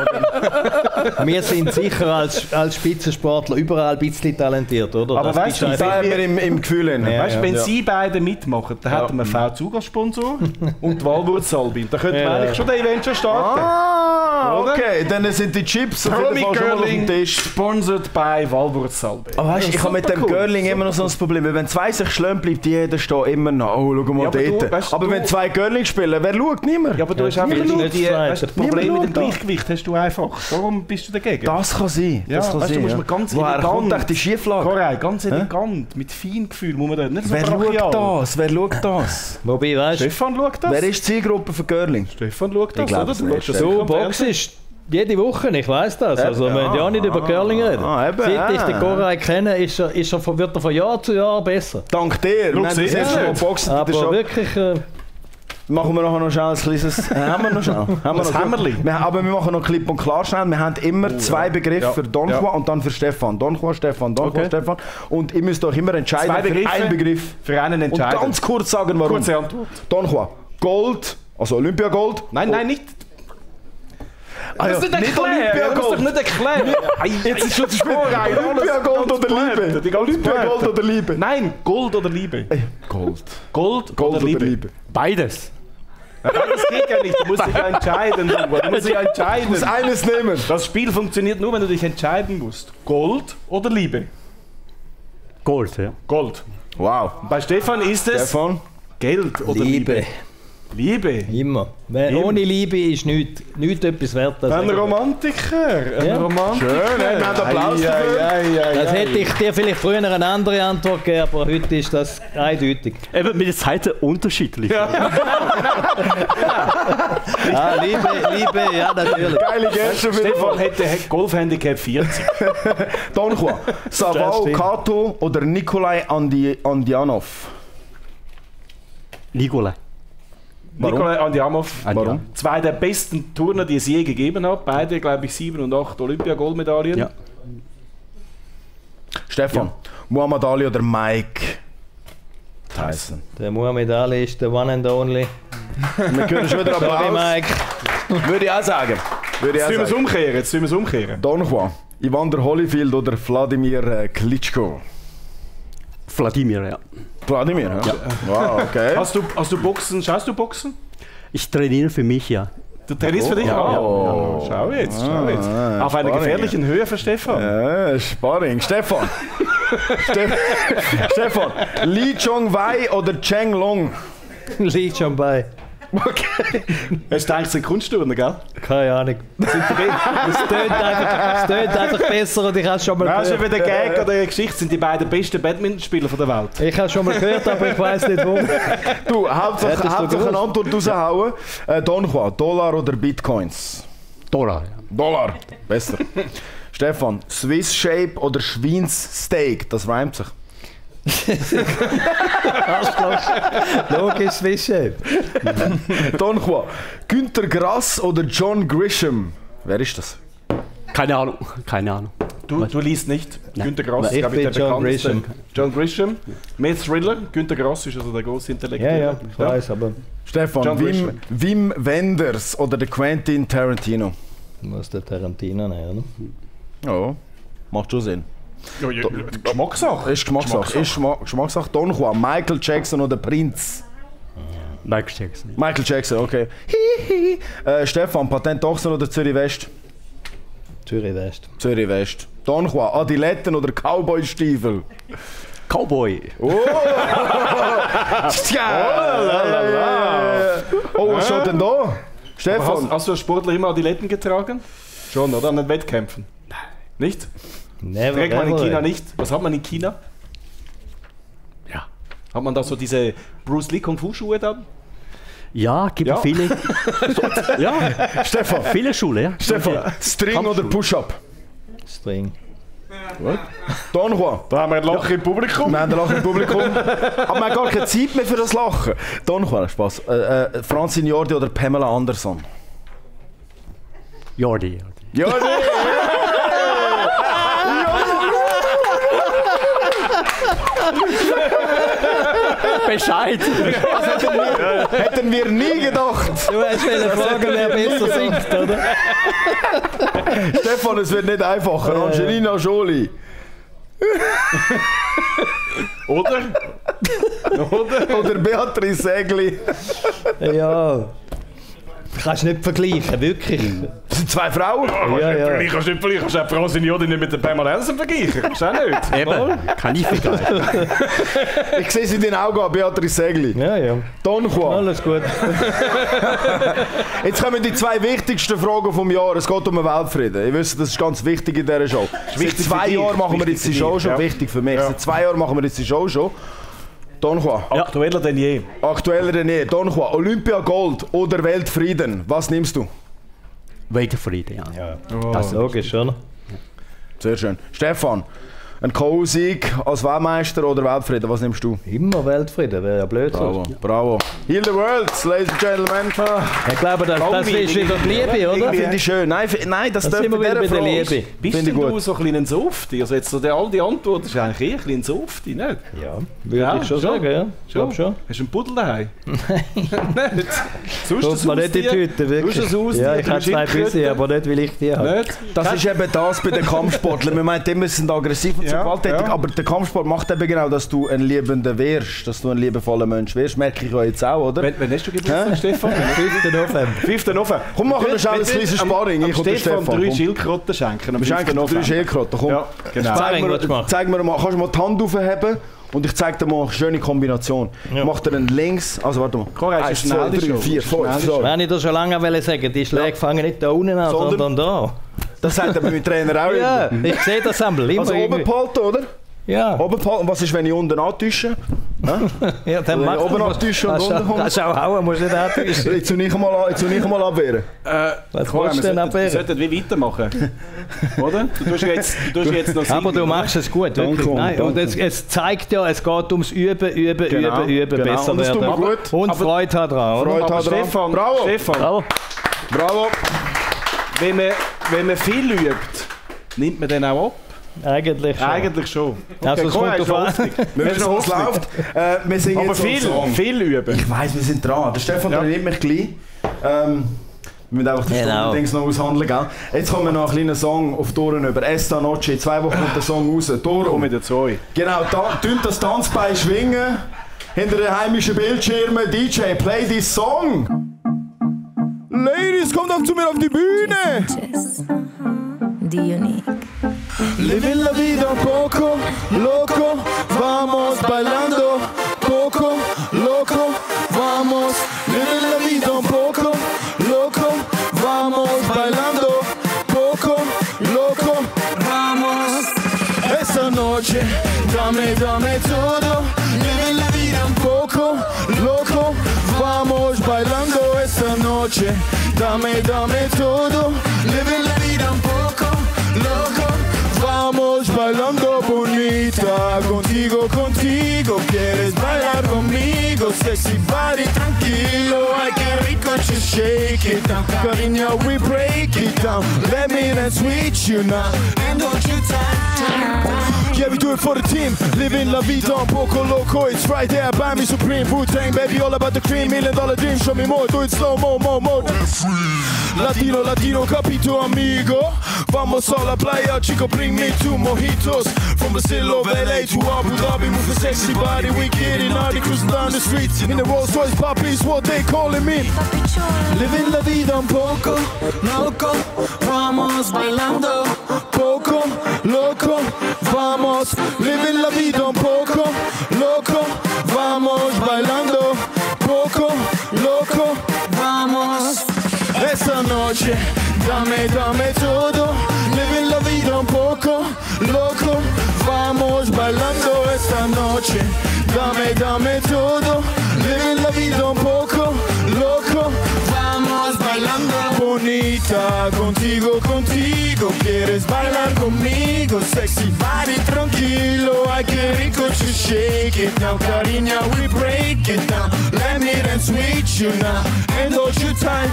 wir sind sicher als, als Spitzensportler überall ein bisschen talentiert, oder? Aber Das weißt ist du, einfach- Da haben wir im, im Gefühl. hin. Weißt du, ja. wenn Ja. sie beide mitmachen, dann hätten wir V Zug als Sponsor und die Walwurzelsalbe. Da könnten wir Ja. eigentlich schon das Event schon starten. Ah, Oder? okay. Dann sind die Chips auf jeden Fall schon mal auf dem Promi-Girling Tisch. sponsored by Walwurzelsalbe. Aber weißt, ich habe mit dem cool. Girling immer noch so ein Problem. Weil wenn zwei sich schlönt, bleibt jeder stehen immer noch. Oh, schau mal Ja, aber du, dort. weißt du, aber du- wenn zwei Girling spielen, wer schaut? Niemand. Ja, aber du hast einfach niemand nicht die, schaut weißt, das Niemand Problem mit dem schaut da. Gleichgewicht hast du einfach. Warum bist du dagegen? Das kann sein. Ja, das kann weißt du, sein. muss ja. man ganz Woher elegant- kommt echt die Schieflage? Korea, ganz elegant, mit Feingefühl muss man da nicht so Wer brachial. schaut das? Wer schaut das? Wobei, weißt du, Stefan schaut das. Wer ist die Zielgruppe für Girling? Stefan schaut das, glaub oder? es Du nicht, schaust das Stefan. so sicher am Box Fernsehen. ist jede Woche, ich weiss das. Also, wir wollen ja nicht über Curling reden. ah, eben, Seit ich ah. den Koray kenne, ist er, ist er, von- wird er von Jahr zu Jahr besser. Dank dir. Wir haben das siehst erste du. Mal Boxen. Aber das ist schon- wirklich, äh, Machen wir nachher noch schnell ein kleines... Äh, haben wir noch schnell? Haben wir Das noch Hämmerli. Wir, aber wir machen noch klipp und klar schnell. Wir haben immer zwei Begriffe Ja. für Don Ja. Juan und dann für Stefan. Don Juan, Stefan, Don Juan, Okay. Stefan. Und ihr müsst euch immer entscheiden Zwei für Begriffe einen Begriff. für einen Und entscheiden. ganz kurz sagen, warum. Kurze Antwort. Don Juan. Gold, also Olympiagold. Nein, nein, nicht. Ah, ja, Das ist nicht erklären. Das ist doch nicht erklären. Jetzt ist schon das Spiel. Olympiagold oder Liebe? Die ganze Olympiagold Pointe. oder Liebe? Nein, Gold oder Liebe. Gold. Gold, Gold oder Liebe. Beides. Nein, das geht ja nicht. Du musst dich ja entscheiden. Du musst dich ja Ich entscheiden. muss eines nehmen. Das Spiel funktioniert nur, wenn du dich entscheiden musst. Gold oder Liebe? Gold, ja. Gold. Wow. Bei Stefan ist es Stefan? Geld oder Liebe. Liebe. Liebe. Immer. Weil Immer. ohne Liebe ist nichts nicht etwas wert. als- Ein Romantiker. Ein Ja. Romantiker. Schön, wir haben Applaus dafür. Ei, ei, ei, Das ei. hätte ich dir vielleicht früher eine andere Antwort gegeben, aber heute ist das eindeutig. Eben mit der Zeit unterschiedlich. Ah, Liebe, Liebe, ja, natürlich. Geile Gäste für den Stefan Fall. hätte hätte Golfhandicap vierzig. Don Juan. Savao stimmt. Kato oder Nikolai Andi Andianov? Nikolai. Warum? Nikolai Andiamov. Warum? Zwei der besten Turner, die es je gegeben hat. Beide, glaube ich, sieben und acht Olympia-Goldmedaillen. Ja. Stefan. Muhammad Ali oder Mike Tyson? Der Muhammad Ali ist der One and Only. Wir können schon wieder Sorry, Applaus. Mike. Würde ich auch sagen. Würde ich Jetzt auch müssen wir es sagen. umkehren. Jetzt müssen wir es umkehren. Don Juan. Evander Holyfield oder Wladimir äh, Klitschko? Wladimir, ja. Wladimir, ja? Wow, okay. Hast du, hast du Boxen? Schaust du Boxen? Ich trainiere für mich, ja. Du trainierst für dich? Ja. Ah, ja. Schau jetzt, schau jetzt. Ah, Auf einer Sparring. gefährlichen Höhe für Stefan. Äh, Sparring. Stefan. Ste Stefan. Li Chong-wei oder Cheng Long? Liegt schon bei. Okay. Hast du eigentlich sind Kunstturner, gell? Keine Ahnung. Es tönt einfach, es tönt einfach besser und ich habe es schon mal Weißt du, gehört. wie der Gag oder die Geschichte sind die beiden besten Badmintonspieler der Welt. Ich habe es schon mal gehört, aber ich weiß nicht wo. Du, Hauptsache, Hättest du Hauptsache eine gewusst? Antwort raushauen. Äh, Don Juan, Dollar oder Bitcoins? Dollar, ja. Dollar. Besser. Stefan, Swiss Shape oder Schweinssteak? Das reimt sich. Logisch, Swische. Don Juan, Günter Grass oder John Grisham? Wer ist das? Keine Ahnung, keine Ahnung. Du, du liest nicht. Nein. Günter Grass Ich ist, glaube ich, bin der John bekannteste. Grisham. John Grisham. Mehr Thriller. Günter Grass ist also der grosse Ja, Intellektuelle. ja, ich weiß, aber Stefan, John Wim, Grisham. Wim Wenders oder der Quentin Tarantino? muss der Tarantino nehmen, oder? Ja, macht schon Sinn. Ja, ja, Geschmackssache. Ist Geschmackssache. Ist Geschmack- Geschmackssache. Don Juan, Michael Jackson oder Prinz? Michael Jackson. Ja. Michael Jackson, okay. Hihi. Äh, Stefan, Patent Ochsen oder Zürich West? Zürich West. Zürich West. Don Juan, Adiletten oder Cowboy-Stiefel? Cowboy. Oh! Oh, was steht denn da? Stefan? Hast, hast du als Sportler immer Adiletten getragen? Schon, oder? An den Wettkämpfen? Nein. Nicht? Never, Trägt man in never. China nicht? Was hat man in China? Ja. Hat man da so diese Bruce Lee Kung Fu Schuhe dann? Ja, gibt Ja. viele. Ja, Stefan, viele Schulen, ja. Stefan, String oder Push-Up? String. Don Juan. Da haben wir ein Lachen im Publikum. Wir haben ein Lachen im Publikum. Aber wir haben gar keine Zeit mehr für das Lachen. Don Juan, Spaß. Äh, äh, Francine Jordi oder Pamela Anderson? Jordi. Jordi! Bescheid. Hätten wir nie gedacht. Du hast eine Frage, wer besser singt, oder? Stefan, es wird nicht einfacher. Angelina Jolie. Oder? Oder? Oder Beatrice Segli. Ja. Kannst du nicht vergleichen, wirklich. Das sind zwei Frauen. Ja, ja. Ich kann nicht vergleichen. Ich kann Francine Jordi nicht mit der Pamela Anderson vergleichen. Kannst du auch nicht? Eben, kann ich vergleichen. Ich sehe sie in den Augen an, Beatrice Segli. Ja, ja. Don Juan. Alles gut. Jetzt kommen die zwei wichtigsten Fragen vom Jahr. Es geht um den Weltfrieden. Ich weiß, das ist ganz wichtig in dieser Show. Seit wichtig für zwei dich. Jahren machen wir Wichtig jetzt die für Show dich, schon. ja. Wichtig für mich. Ja. Seit zwei Jahren machen wir jetzt die Show schon. Don Juan. Aktueller denn je. Aktueller denn je. Don Juan. Olympia Gold oder Weltfrieden. Was nimmst du? Weltfrieden, ja. Ja. Oh. Das ist logisch, oder? Sehr schön. Stefan, ein K O-Sieg als Weltmeister oder Weltfrieden? Was nimmst du? Immer Weltfrieden, wäre ja blöd. Bravo. sonst. Bravo. Heal the world, ladies and gentlemen. Ich glaube, das, das ist wieder die Liebe, oder? Finde ich schön. Nein, f- nein das, Das darf sind wir bei wieder dieser bei der Frage. Liebe. Bist Finde denn ich du gut. so ein bisschen ein Softie? Also jetzt so der, all die Antworten ist eigentlich eher ein bisschen ein Softie, nicht? Ja, würde Ja, ich schon schon. sagen, ja. Ich glaube schon. Hast du einen Puddel daheim? Nein. nicht? Sonst Kommt mir nicht in die Tüte, wirklich. Sonst ein Haustier, Ja, ich drei habe zwei Schildkröten. Füße, aber nicht, weil ich die habe. Nicht? Das ist eben das bei den Kampfsportlern. Man meint immer, sie sind aggressiv und so Ja, gewalttätig, ja. aber der Kampfsport macht eben genau, dass du ein Liebender wirst, dass du ein liebevoller Mensch wirst. Merke ich ja jetzt auch, oder? Wann, wann hast du Geburtstag, Stefan? fünften November. fünften November. Komm, machen wir schnell ein Wir- wir- kleines am- Sparring, am ich und der Stefan Stefan. drei Komm. Schildkröten schenken. am Wir schenken fünften dir drei November. Schildkröten, komm. Ja, genau. Zeig Sparring willst du mir, machen? zeig mir mal, kannst du mal die Hand aufheben und ich zeig dir mal eine schöne Kombination. Ich mach dir einen links, also warte mal. Komm, es ist Eins, schnell zwei, die drei, Show. vier, Es ist schnell fünf, die so. Wenn ich das schon lange wollte sagen, die Schläge fangen nicht da unten an, Sondern- sondern da. Das sagt aber mein Trainer auch Ja, immer. ich sehe das Sample immer. Also oben irgendwie. behalten, oder? Ja, Oben behalten. Und was ist, wenn ich unten antäusche? ja, dann Oder mach oben das. abtischen und Kannst unten du- kannst du auch hauen, musst du nicht antäuschen. Jetzt tue ich mal, jetzt tue ich mal abwehren. Äh, Was komm, willst du wir denn sollten- abwehren? Wir sollten wie weitermachen. Oder? Du tust jetzt, du tust jetzt noch Aber singen, du oder? machst es gut, wirklich. Danke, Nein, und danke. es, es zeigt ja, es geht ums Üben, Üben, Genau, Üben, Üben, genau. besser Und das tut werden. mir gut. Und Aber- Freude hat dran, oder? Freude Aber hat dran. Stefan, Bravo. Stefan, Bravo. Bravo. wenn man, wenn man viel übt, nimmt man dann auch ab? Eigentlich schon. Eigentlich schon. Also es komm, kommt hast drauf du an. Hoffnung? Wir Hast du wissen, was Hoffnung? läuft. Äh, wir singen Aber jetzt so einen viel, Song. viel üben. Ich weiss, wir sind dran. Der Stefan Ja. trainiert mich gleich. Ähm, wir müssen einfach die Genau. Stunden-Dings noch aushandeln, gell? Jetzt kommen wir noch einen kleinen Song auf Toren über. Esta Noche. In zwei Wochen kommt der Song raus. Komm Toro. wieder zu euch. Genau, da, tun das Tanzbein schwingen. Hinter den heimischen Bildschirmen. D J, play this song. Ladies, kommt auf zu mir auf die Bühne. The unique. Living la vida un poco loco, vamos bailando poco loco, vamos. Living la vida un poco loco, vamos bailando poco loco, vamos. Esta noche dame, dame todo. Living la vida un poco loco, vamos bailando esta noche. Dame, dame todo. Living la vida un poco loco, vamos bailando bonita. Contigo, contigo, quieres bailar conmigo. Sexy body, tranquilo. Ay, qué rico, just shake it down. Cariño, we break it down. Let me dance with you now. And don't you time. Yeah, we do it for the team. Living la vida un poco loco. It's right there, buy me supreme. Wu-Tang, baby, all about the cream. Million dollar dream, show me more. Do it slow, more, more, more. Latino, latino, capito, amigo. Vamos a la playa, chico, bring me two mojitos. From Brazil over L A to Abu Dhabi, move a sexy body. We getting naughty, cruising down the street. streets. In the Rolls Royce, papi's what they calling me. Living la vida un poco loco, vamos bailando. Poco loco, vamos. Living la vida un poco loco, vamos bailando. Poco loco, vamos. Esta noche, dame, dame todo. Living la vida un poco loco, vamos bailando esta noche. Dame, dame todo. Living la vida un poco loco, vamos bailando. Bonita, contigo, contigo. Quieres bailar conmigo, sexy body tranquilo. Ay, qué rico to shake it now, cariño, we break it down. Let me dance with you now and hold you tight.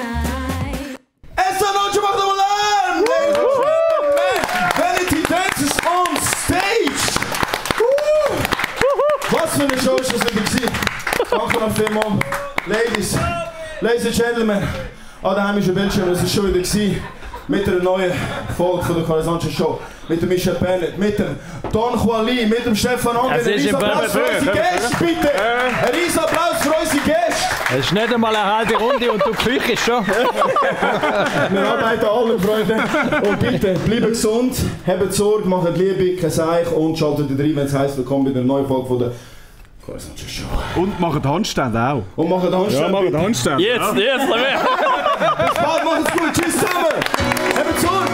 Esta noche macht er Alarm! Vanity Dances on stage! Woo! Was für eine Show ist das denn gewesen? Danke noch vielmals. Ladies, Ladies and Gentlemen, an der heimischen Bildschirm, das ist schon wieder gewesen. Mit einer neuen Folge von der Carlo Sanchez Show. Mit dem Michel Bennett, mit dem Don Juan Lee, mit dem Stefan Anger. Ein riesen Applaus für unsere Gäste, bitte! Ein riesen Applaus für unsere Gäste! Es ist nicht einmal eine halbe Runde und du kriechst schon. Wir arbeiten alle, Freunde. Und bitte, bleibt gesund, habt Sorge, macht Liebe, kein Seich und schaltet rein, wenn es heisst, willkommen bei der neuen Folge von der Carlo Sanchez Show. Und macht Handstand auch. Und macht Handstand. Ja, macht Handstand. Jetzt, jetzt, bis bald, macht's gut, tschüss zusammen! Habt Sorge!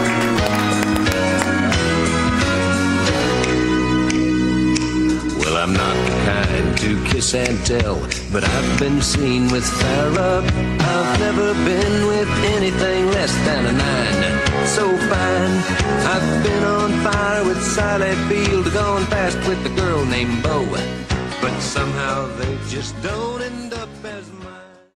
Well, I'm not kind to kiss and tell, but I've been seen with Farrah. I've never been with anything less than a nine. So fine, I've been on fire with Sally Field, gone past with a girl named Bo. But somehow they just don't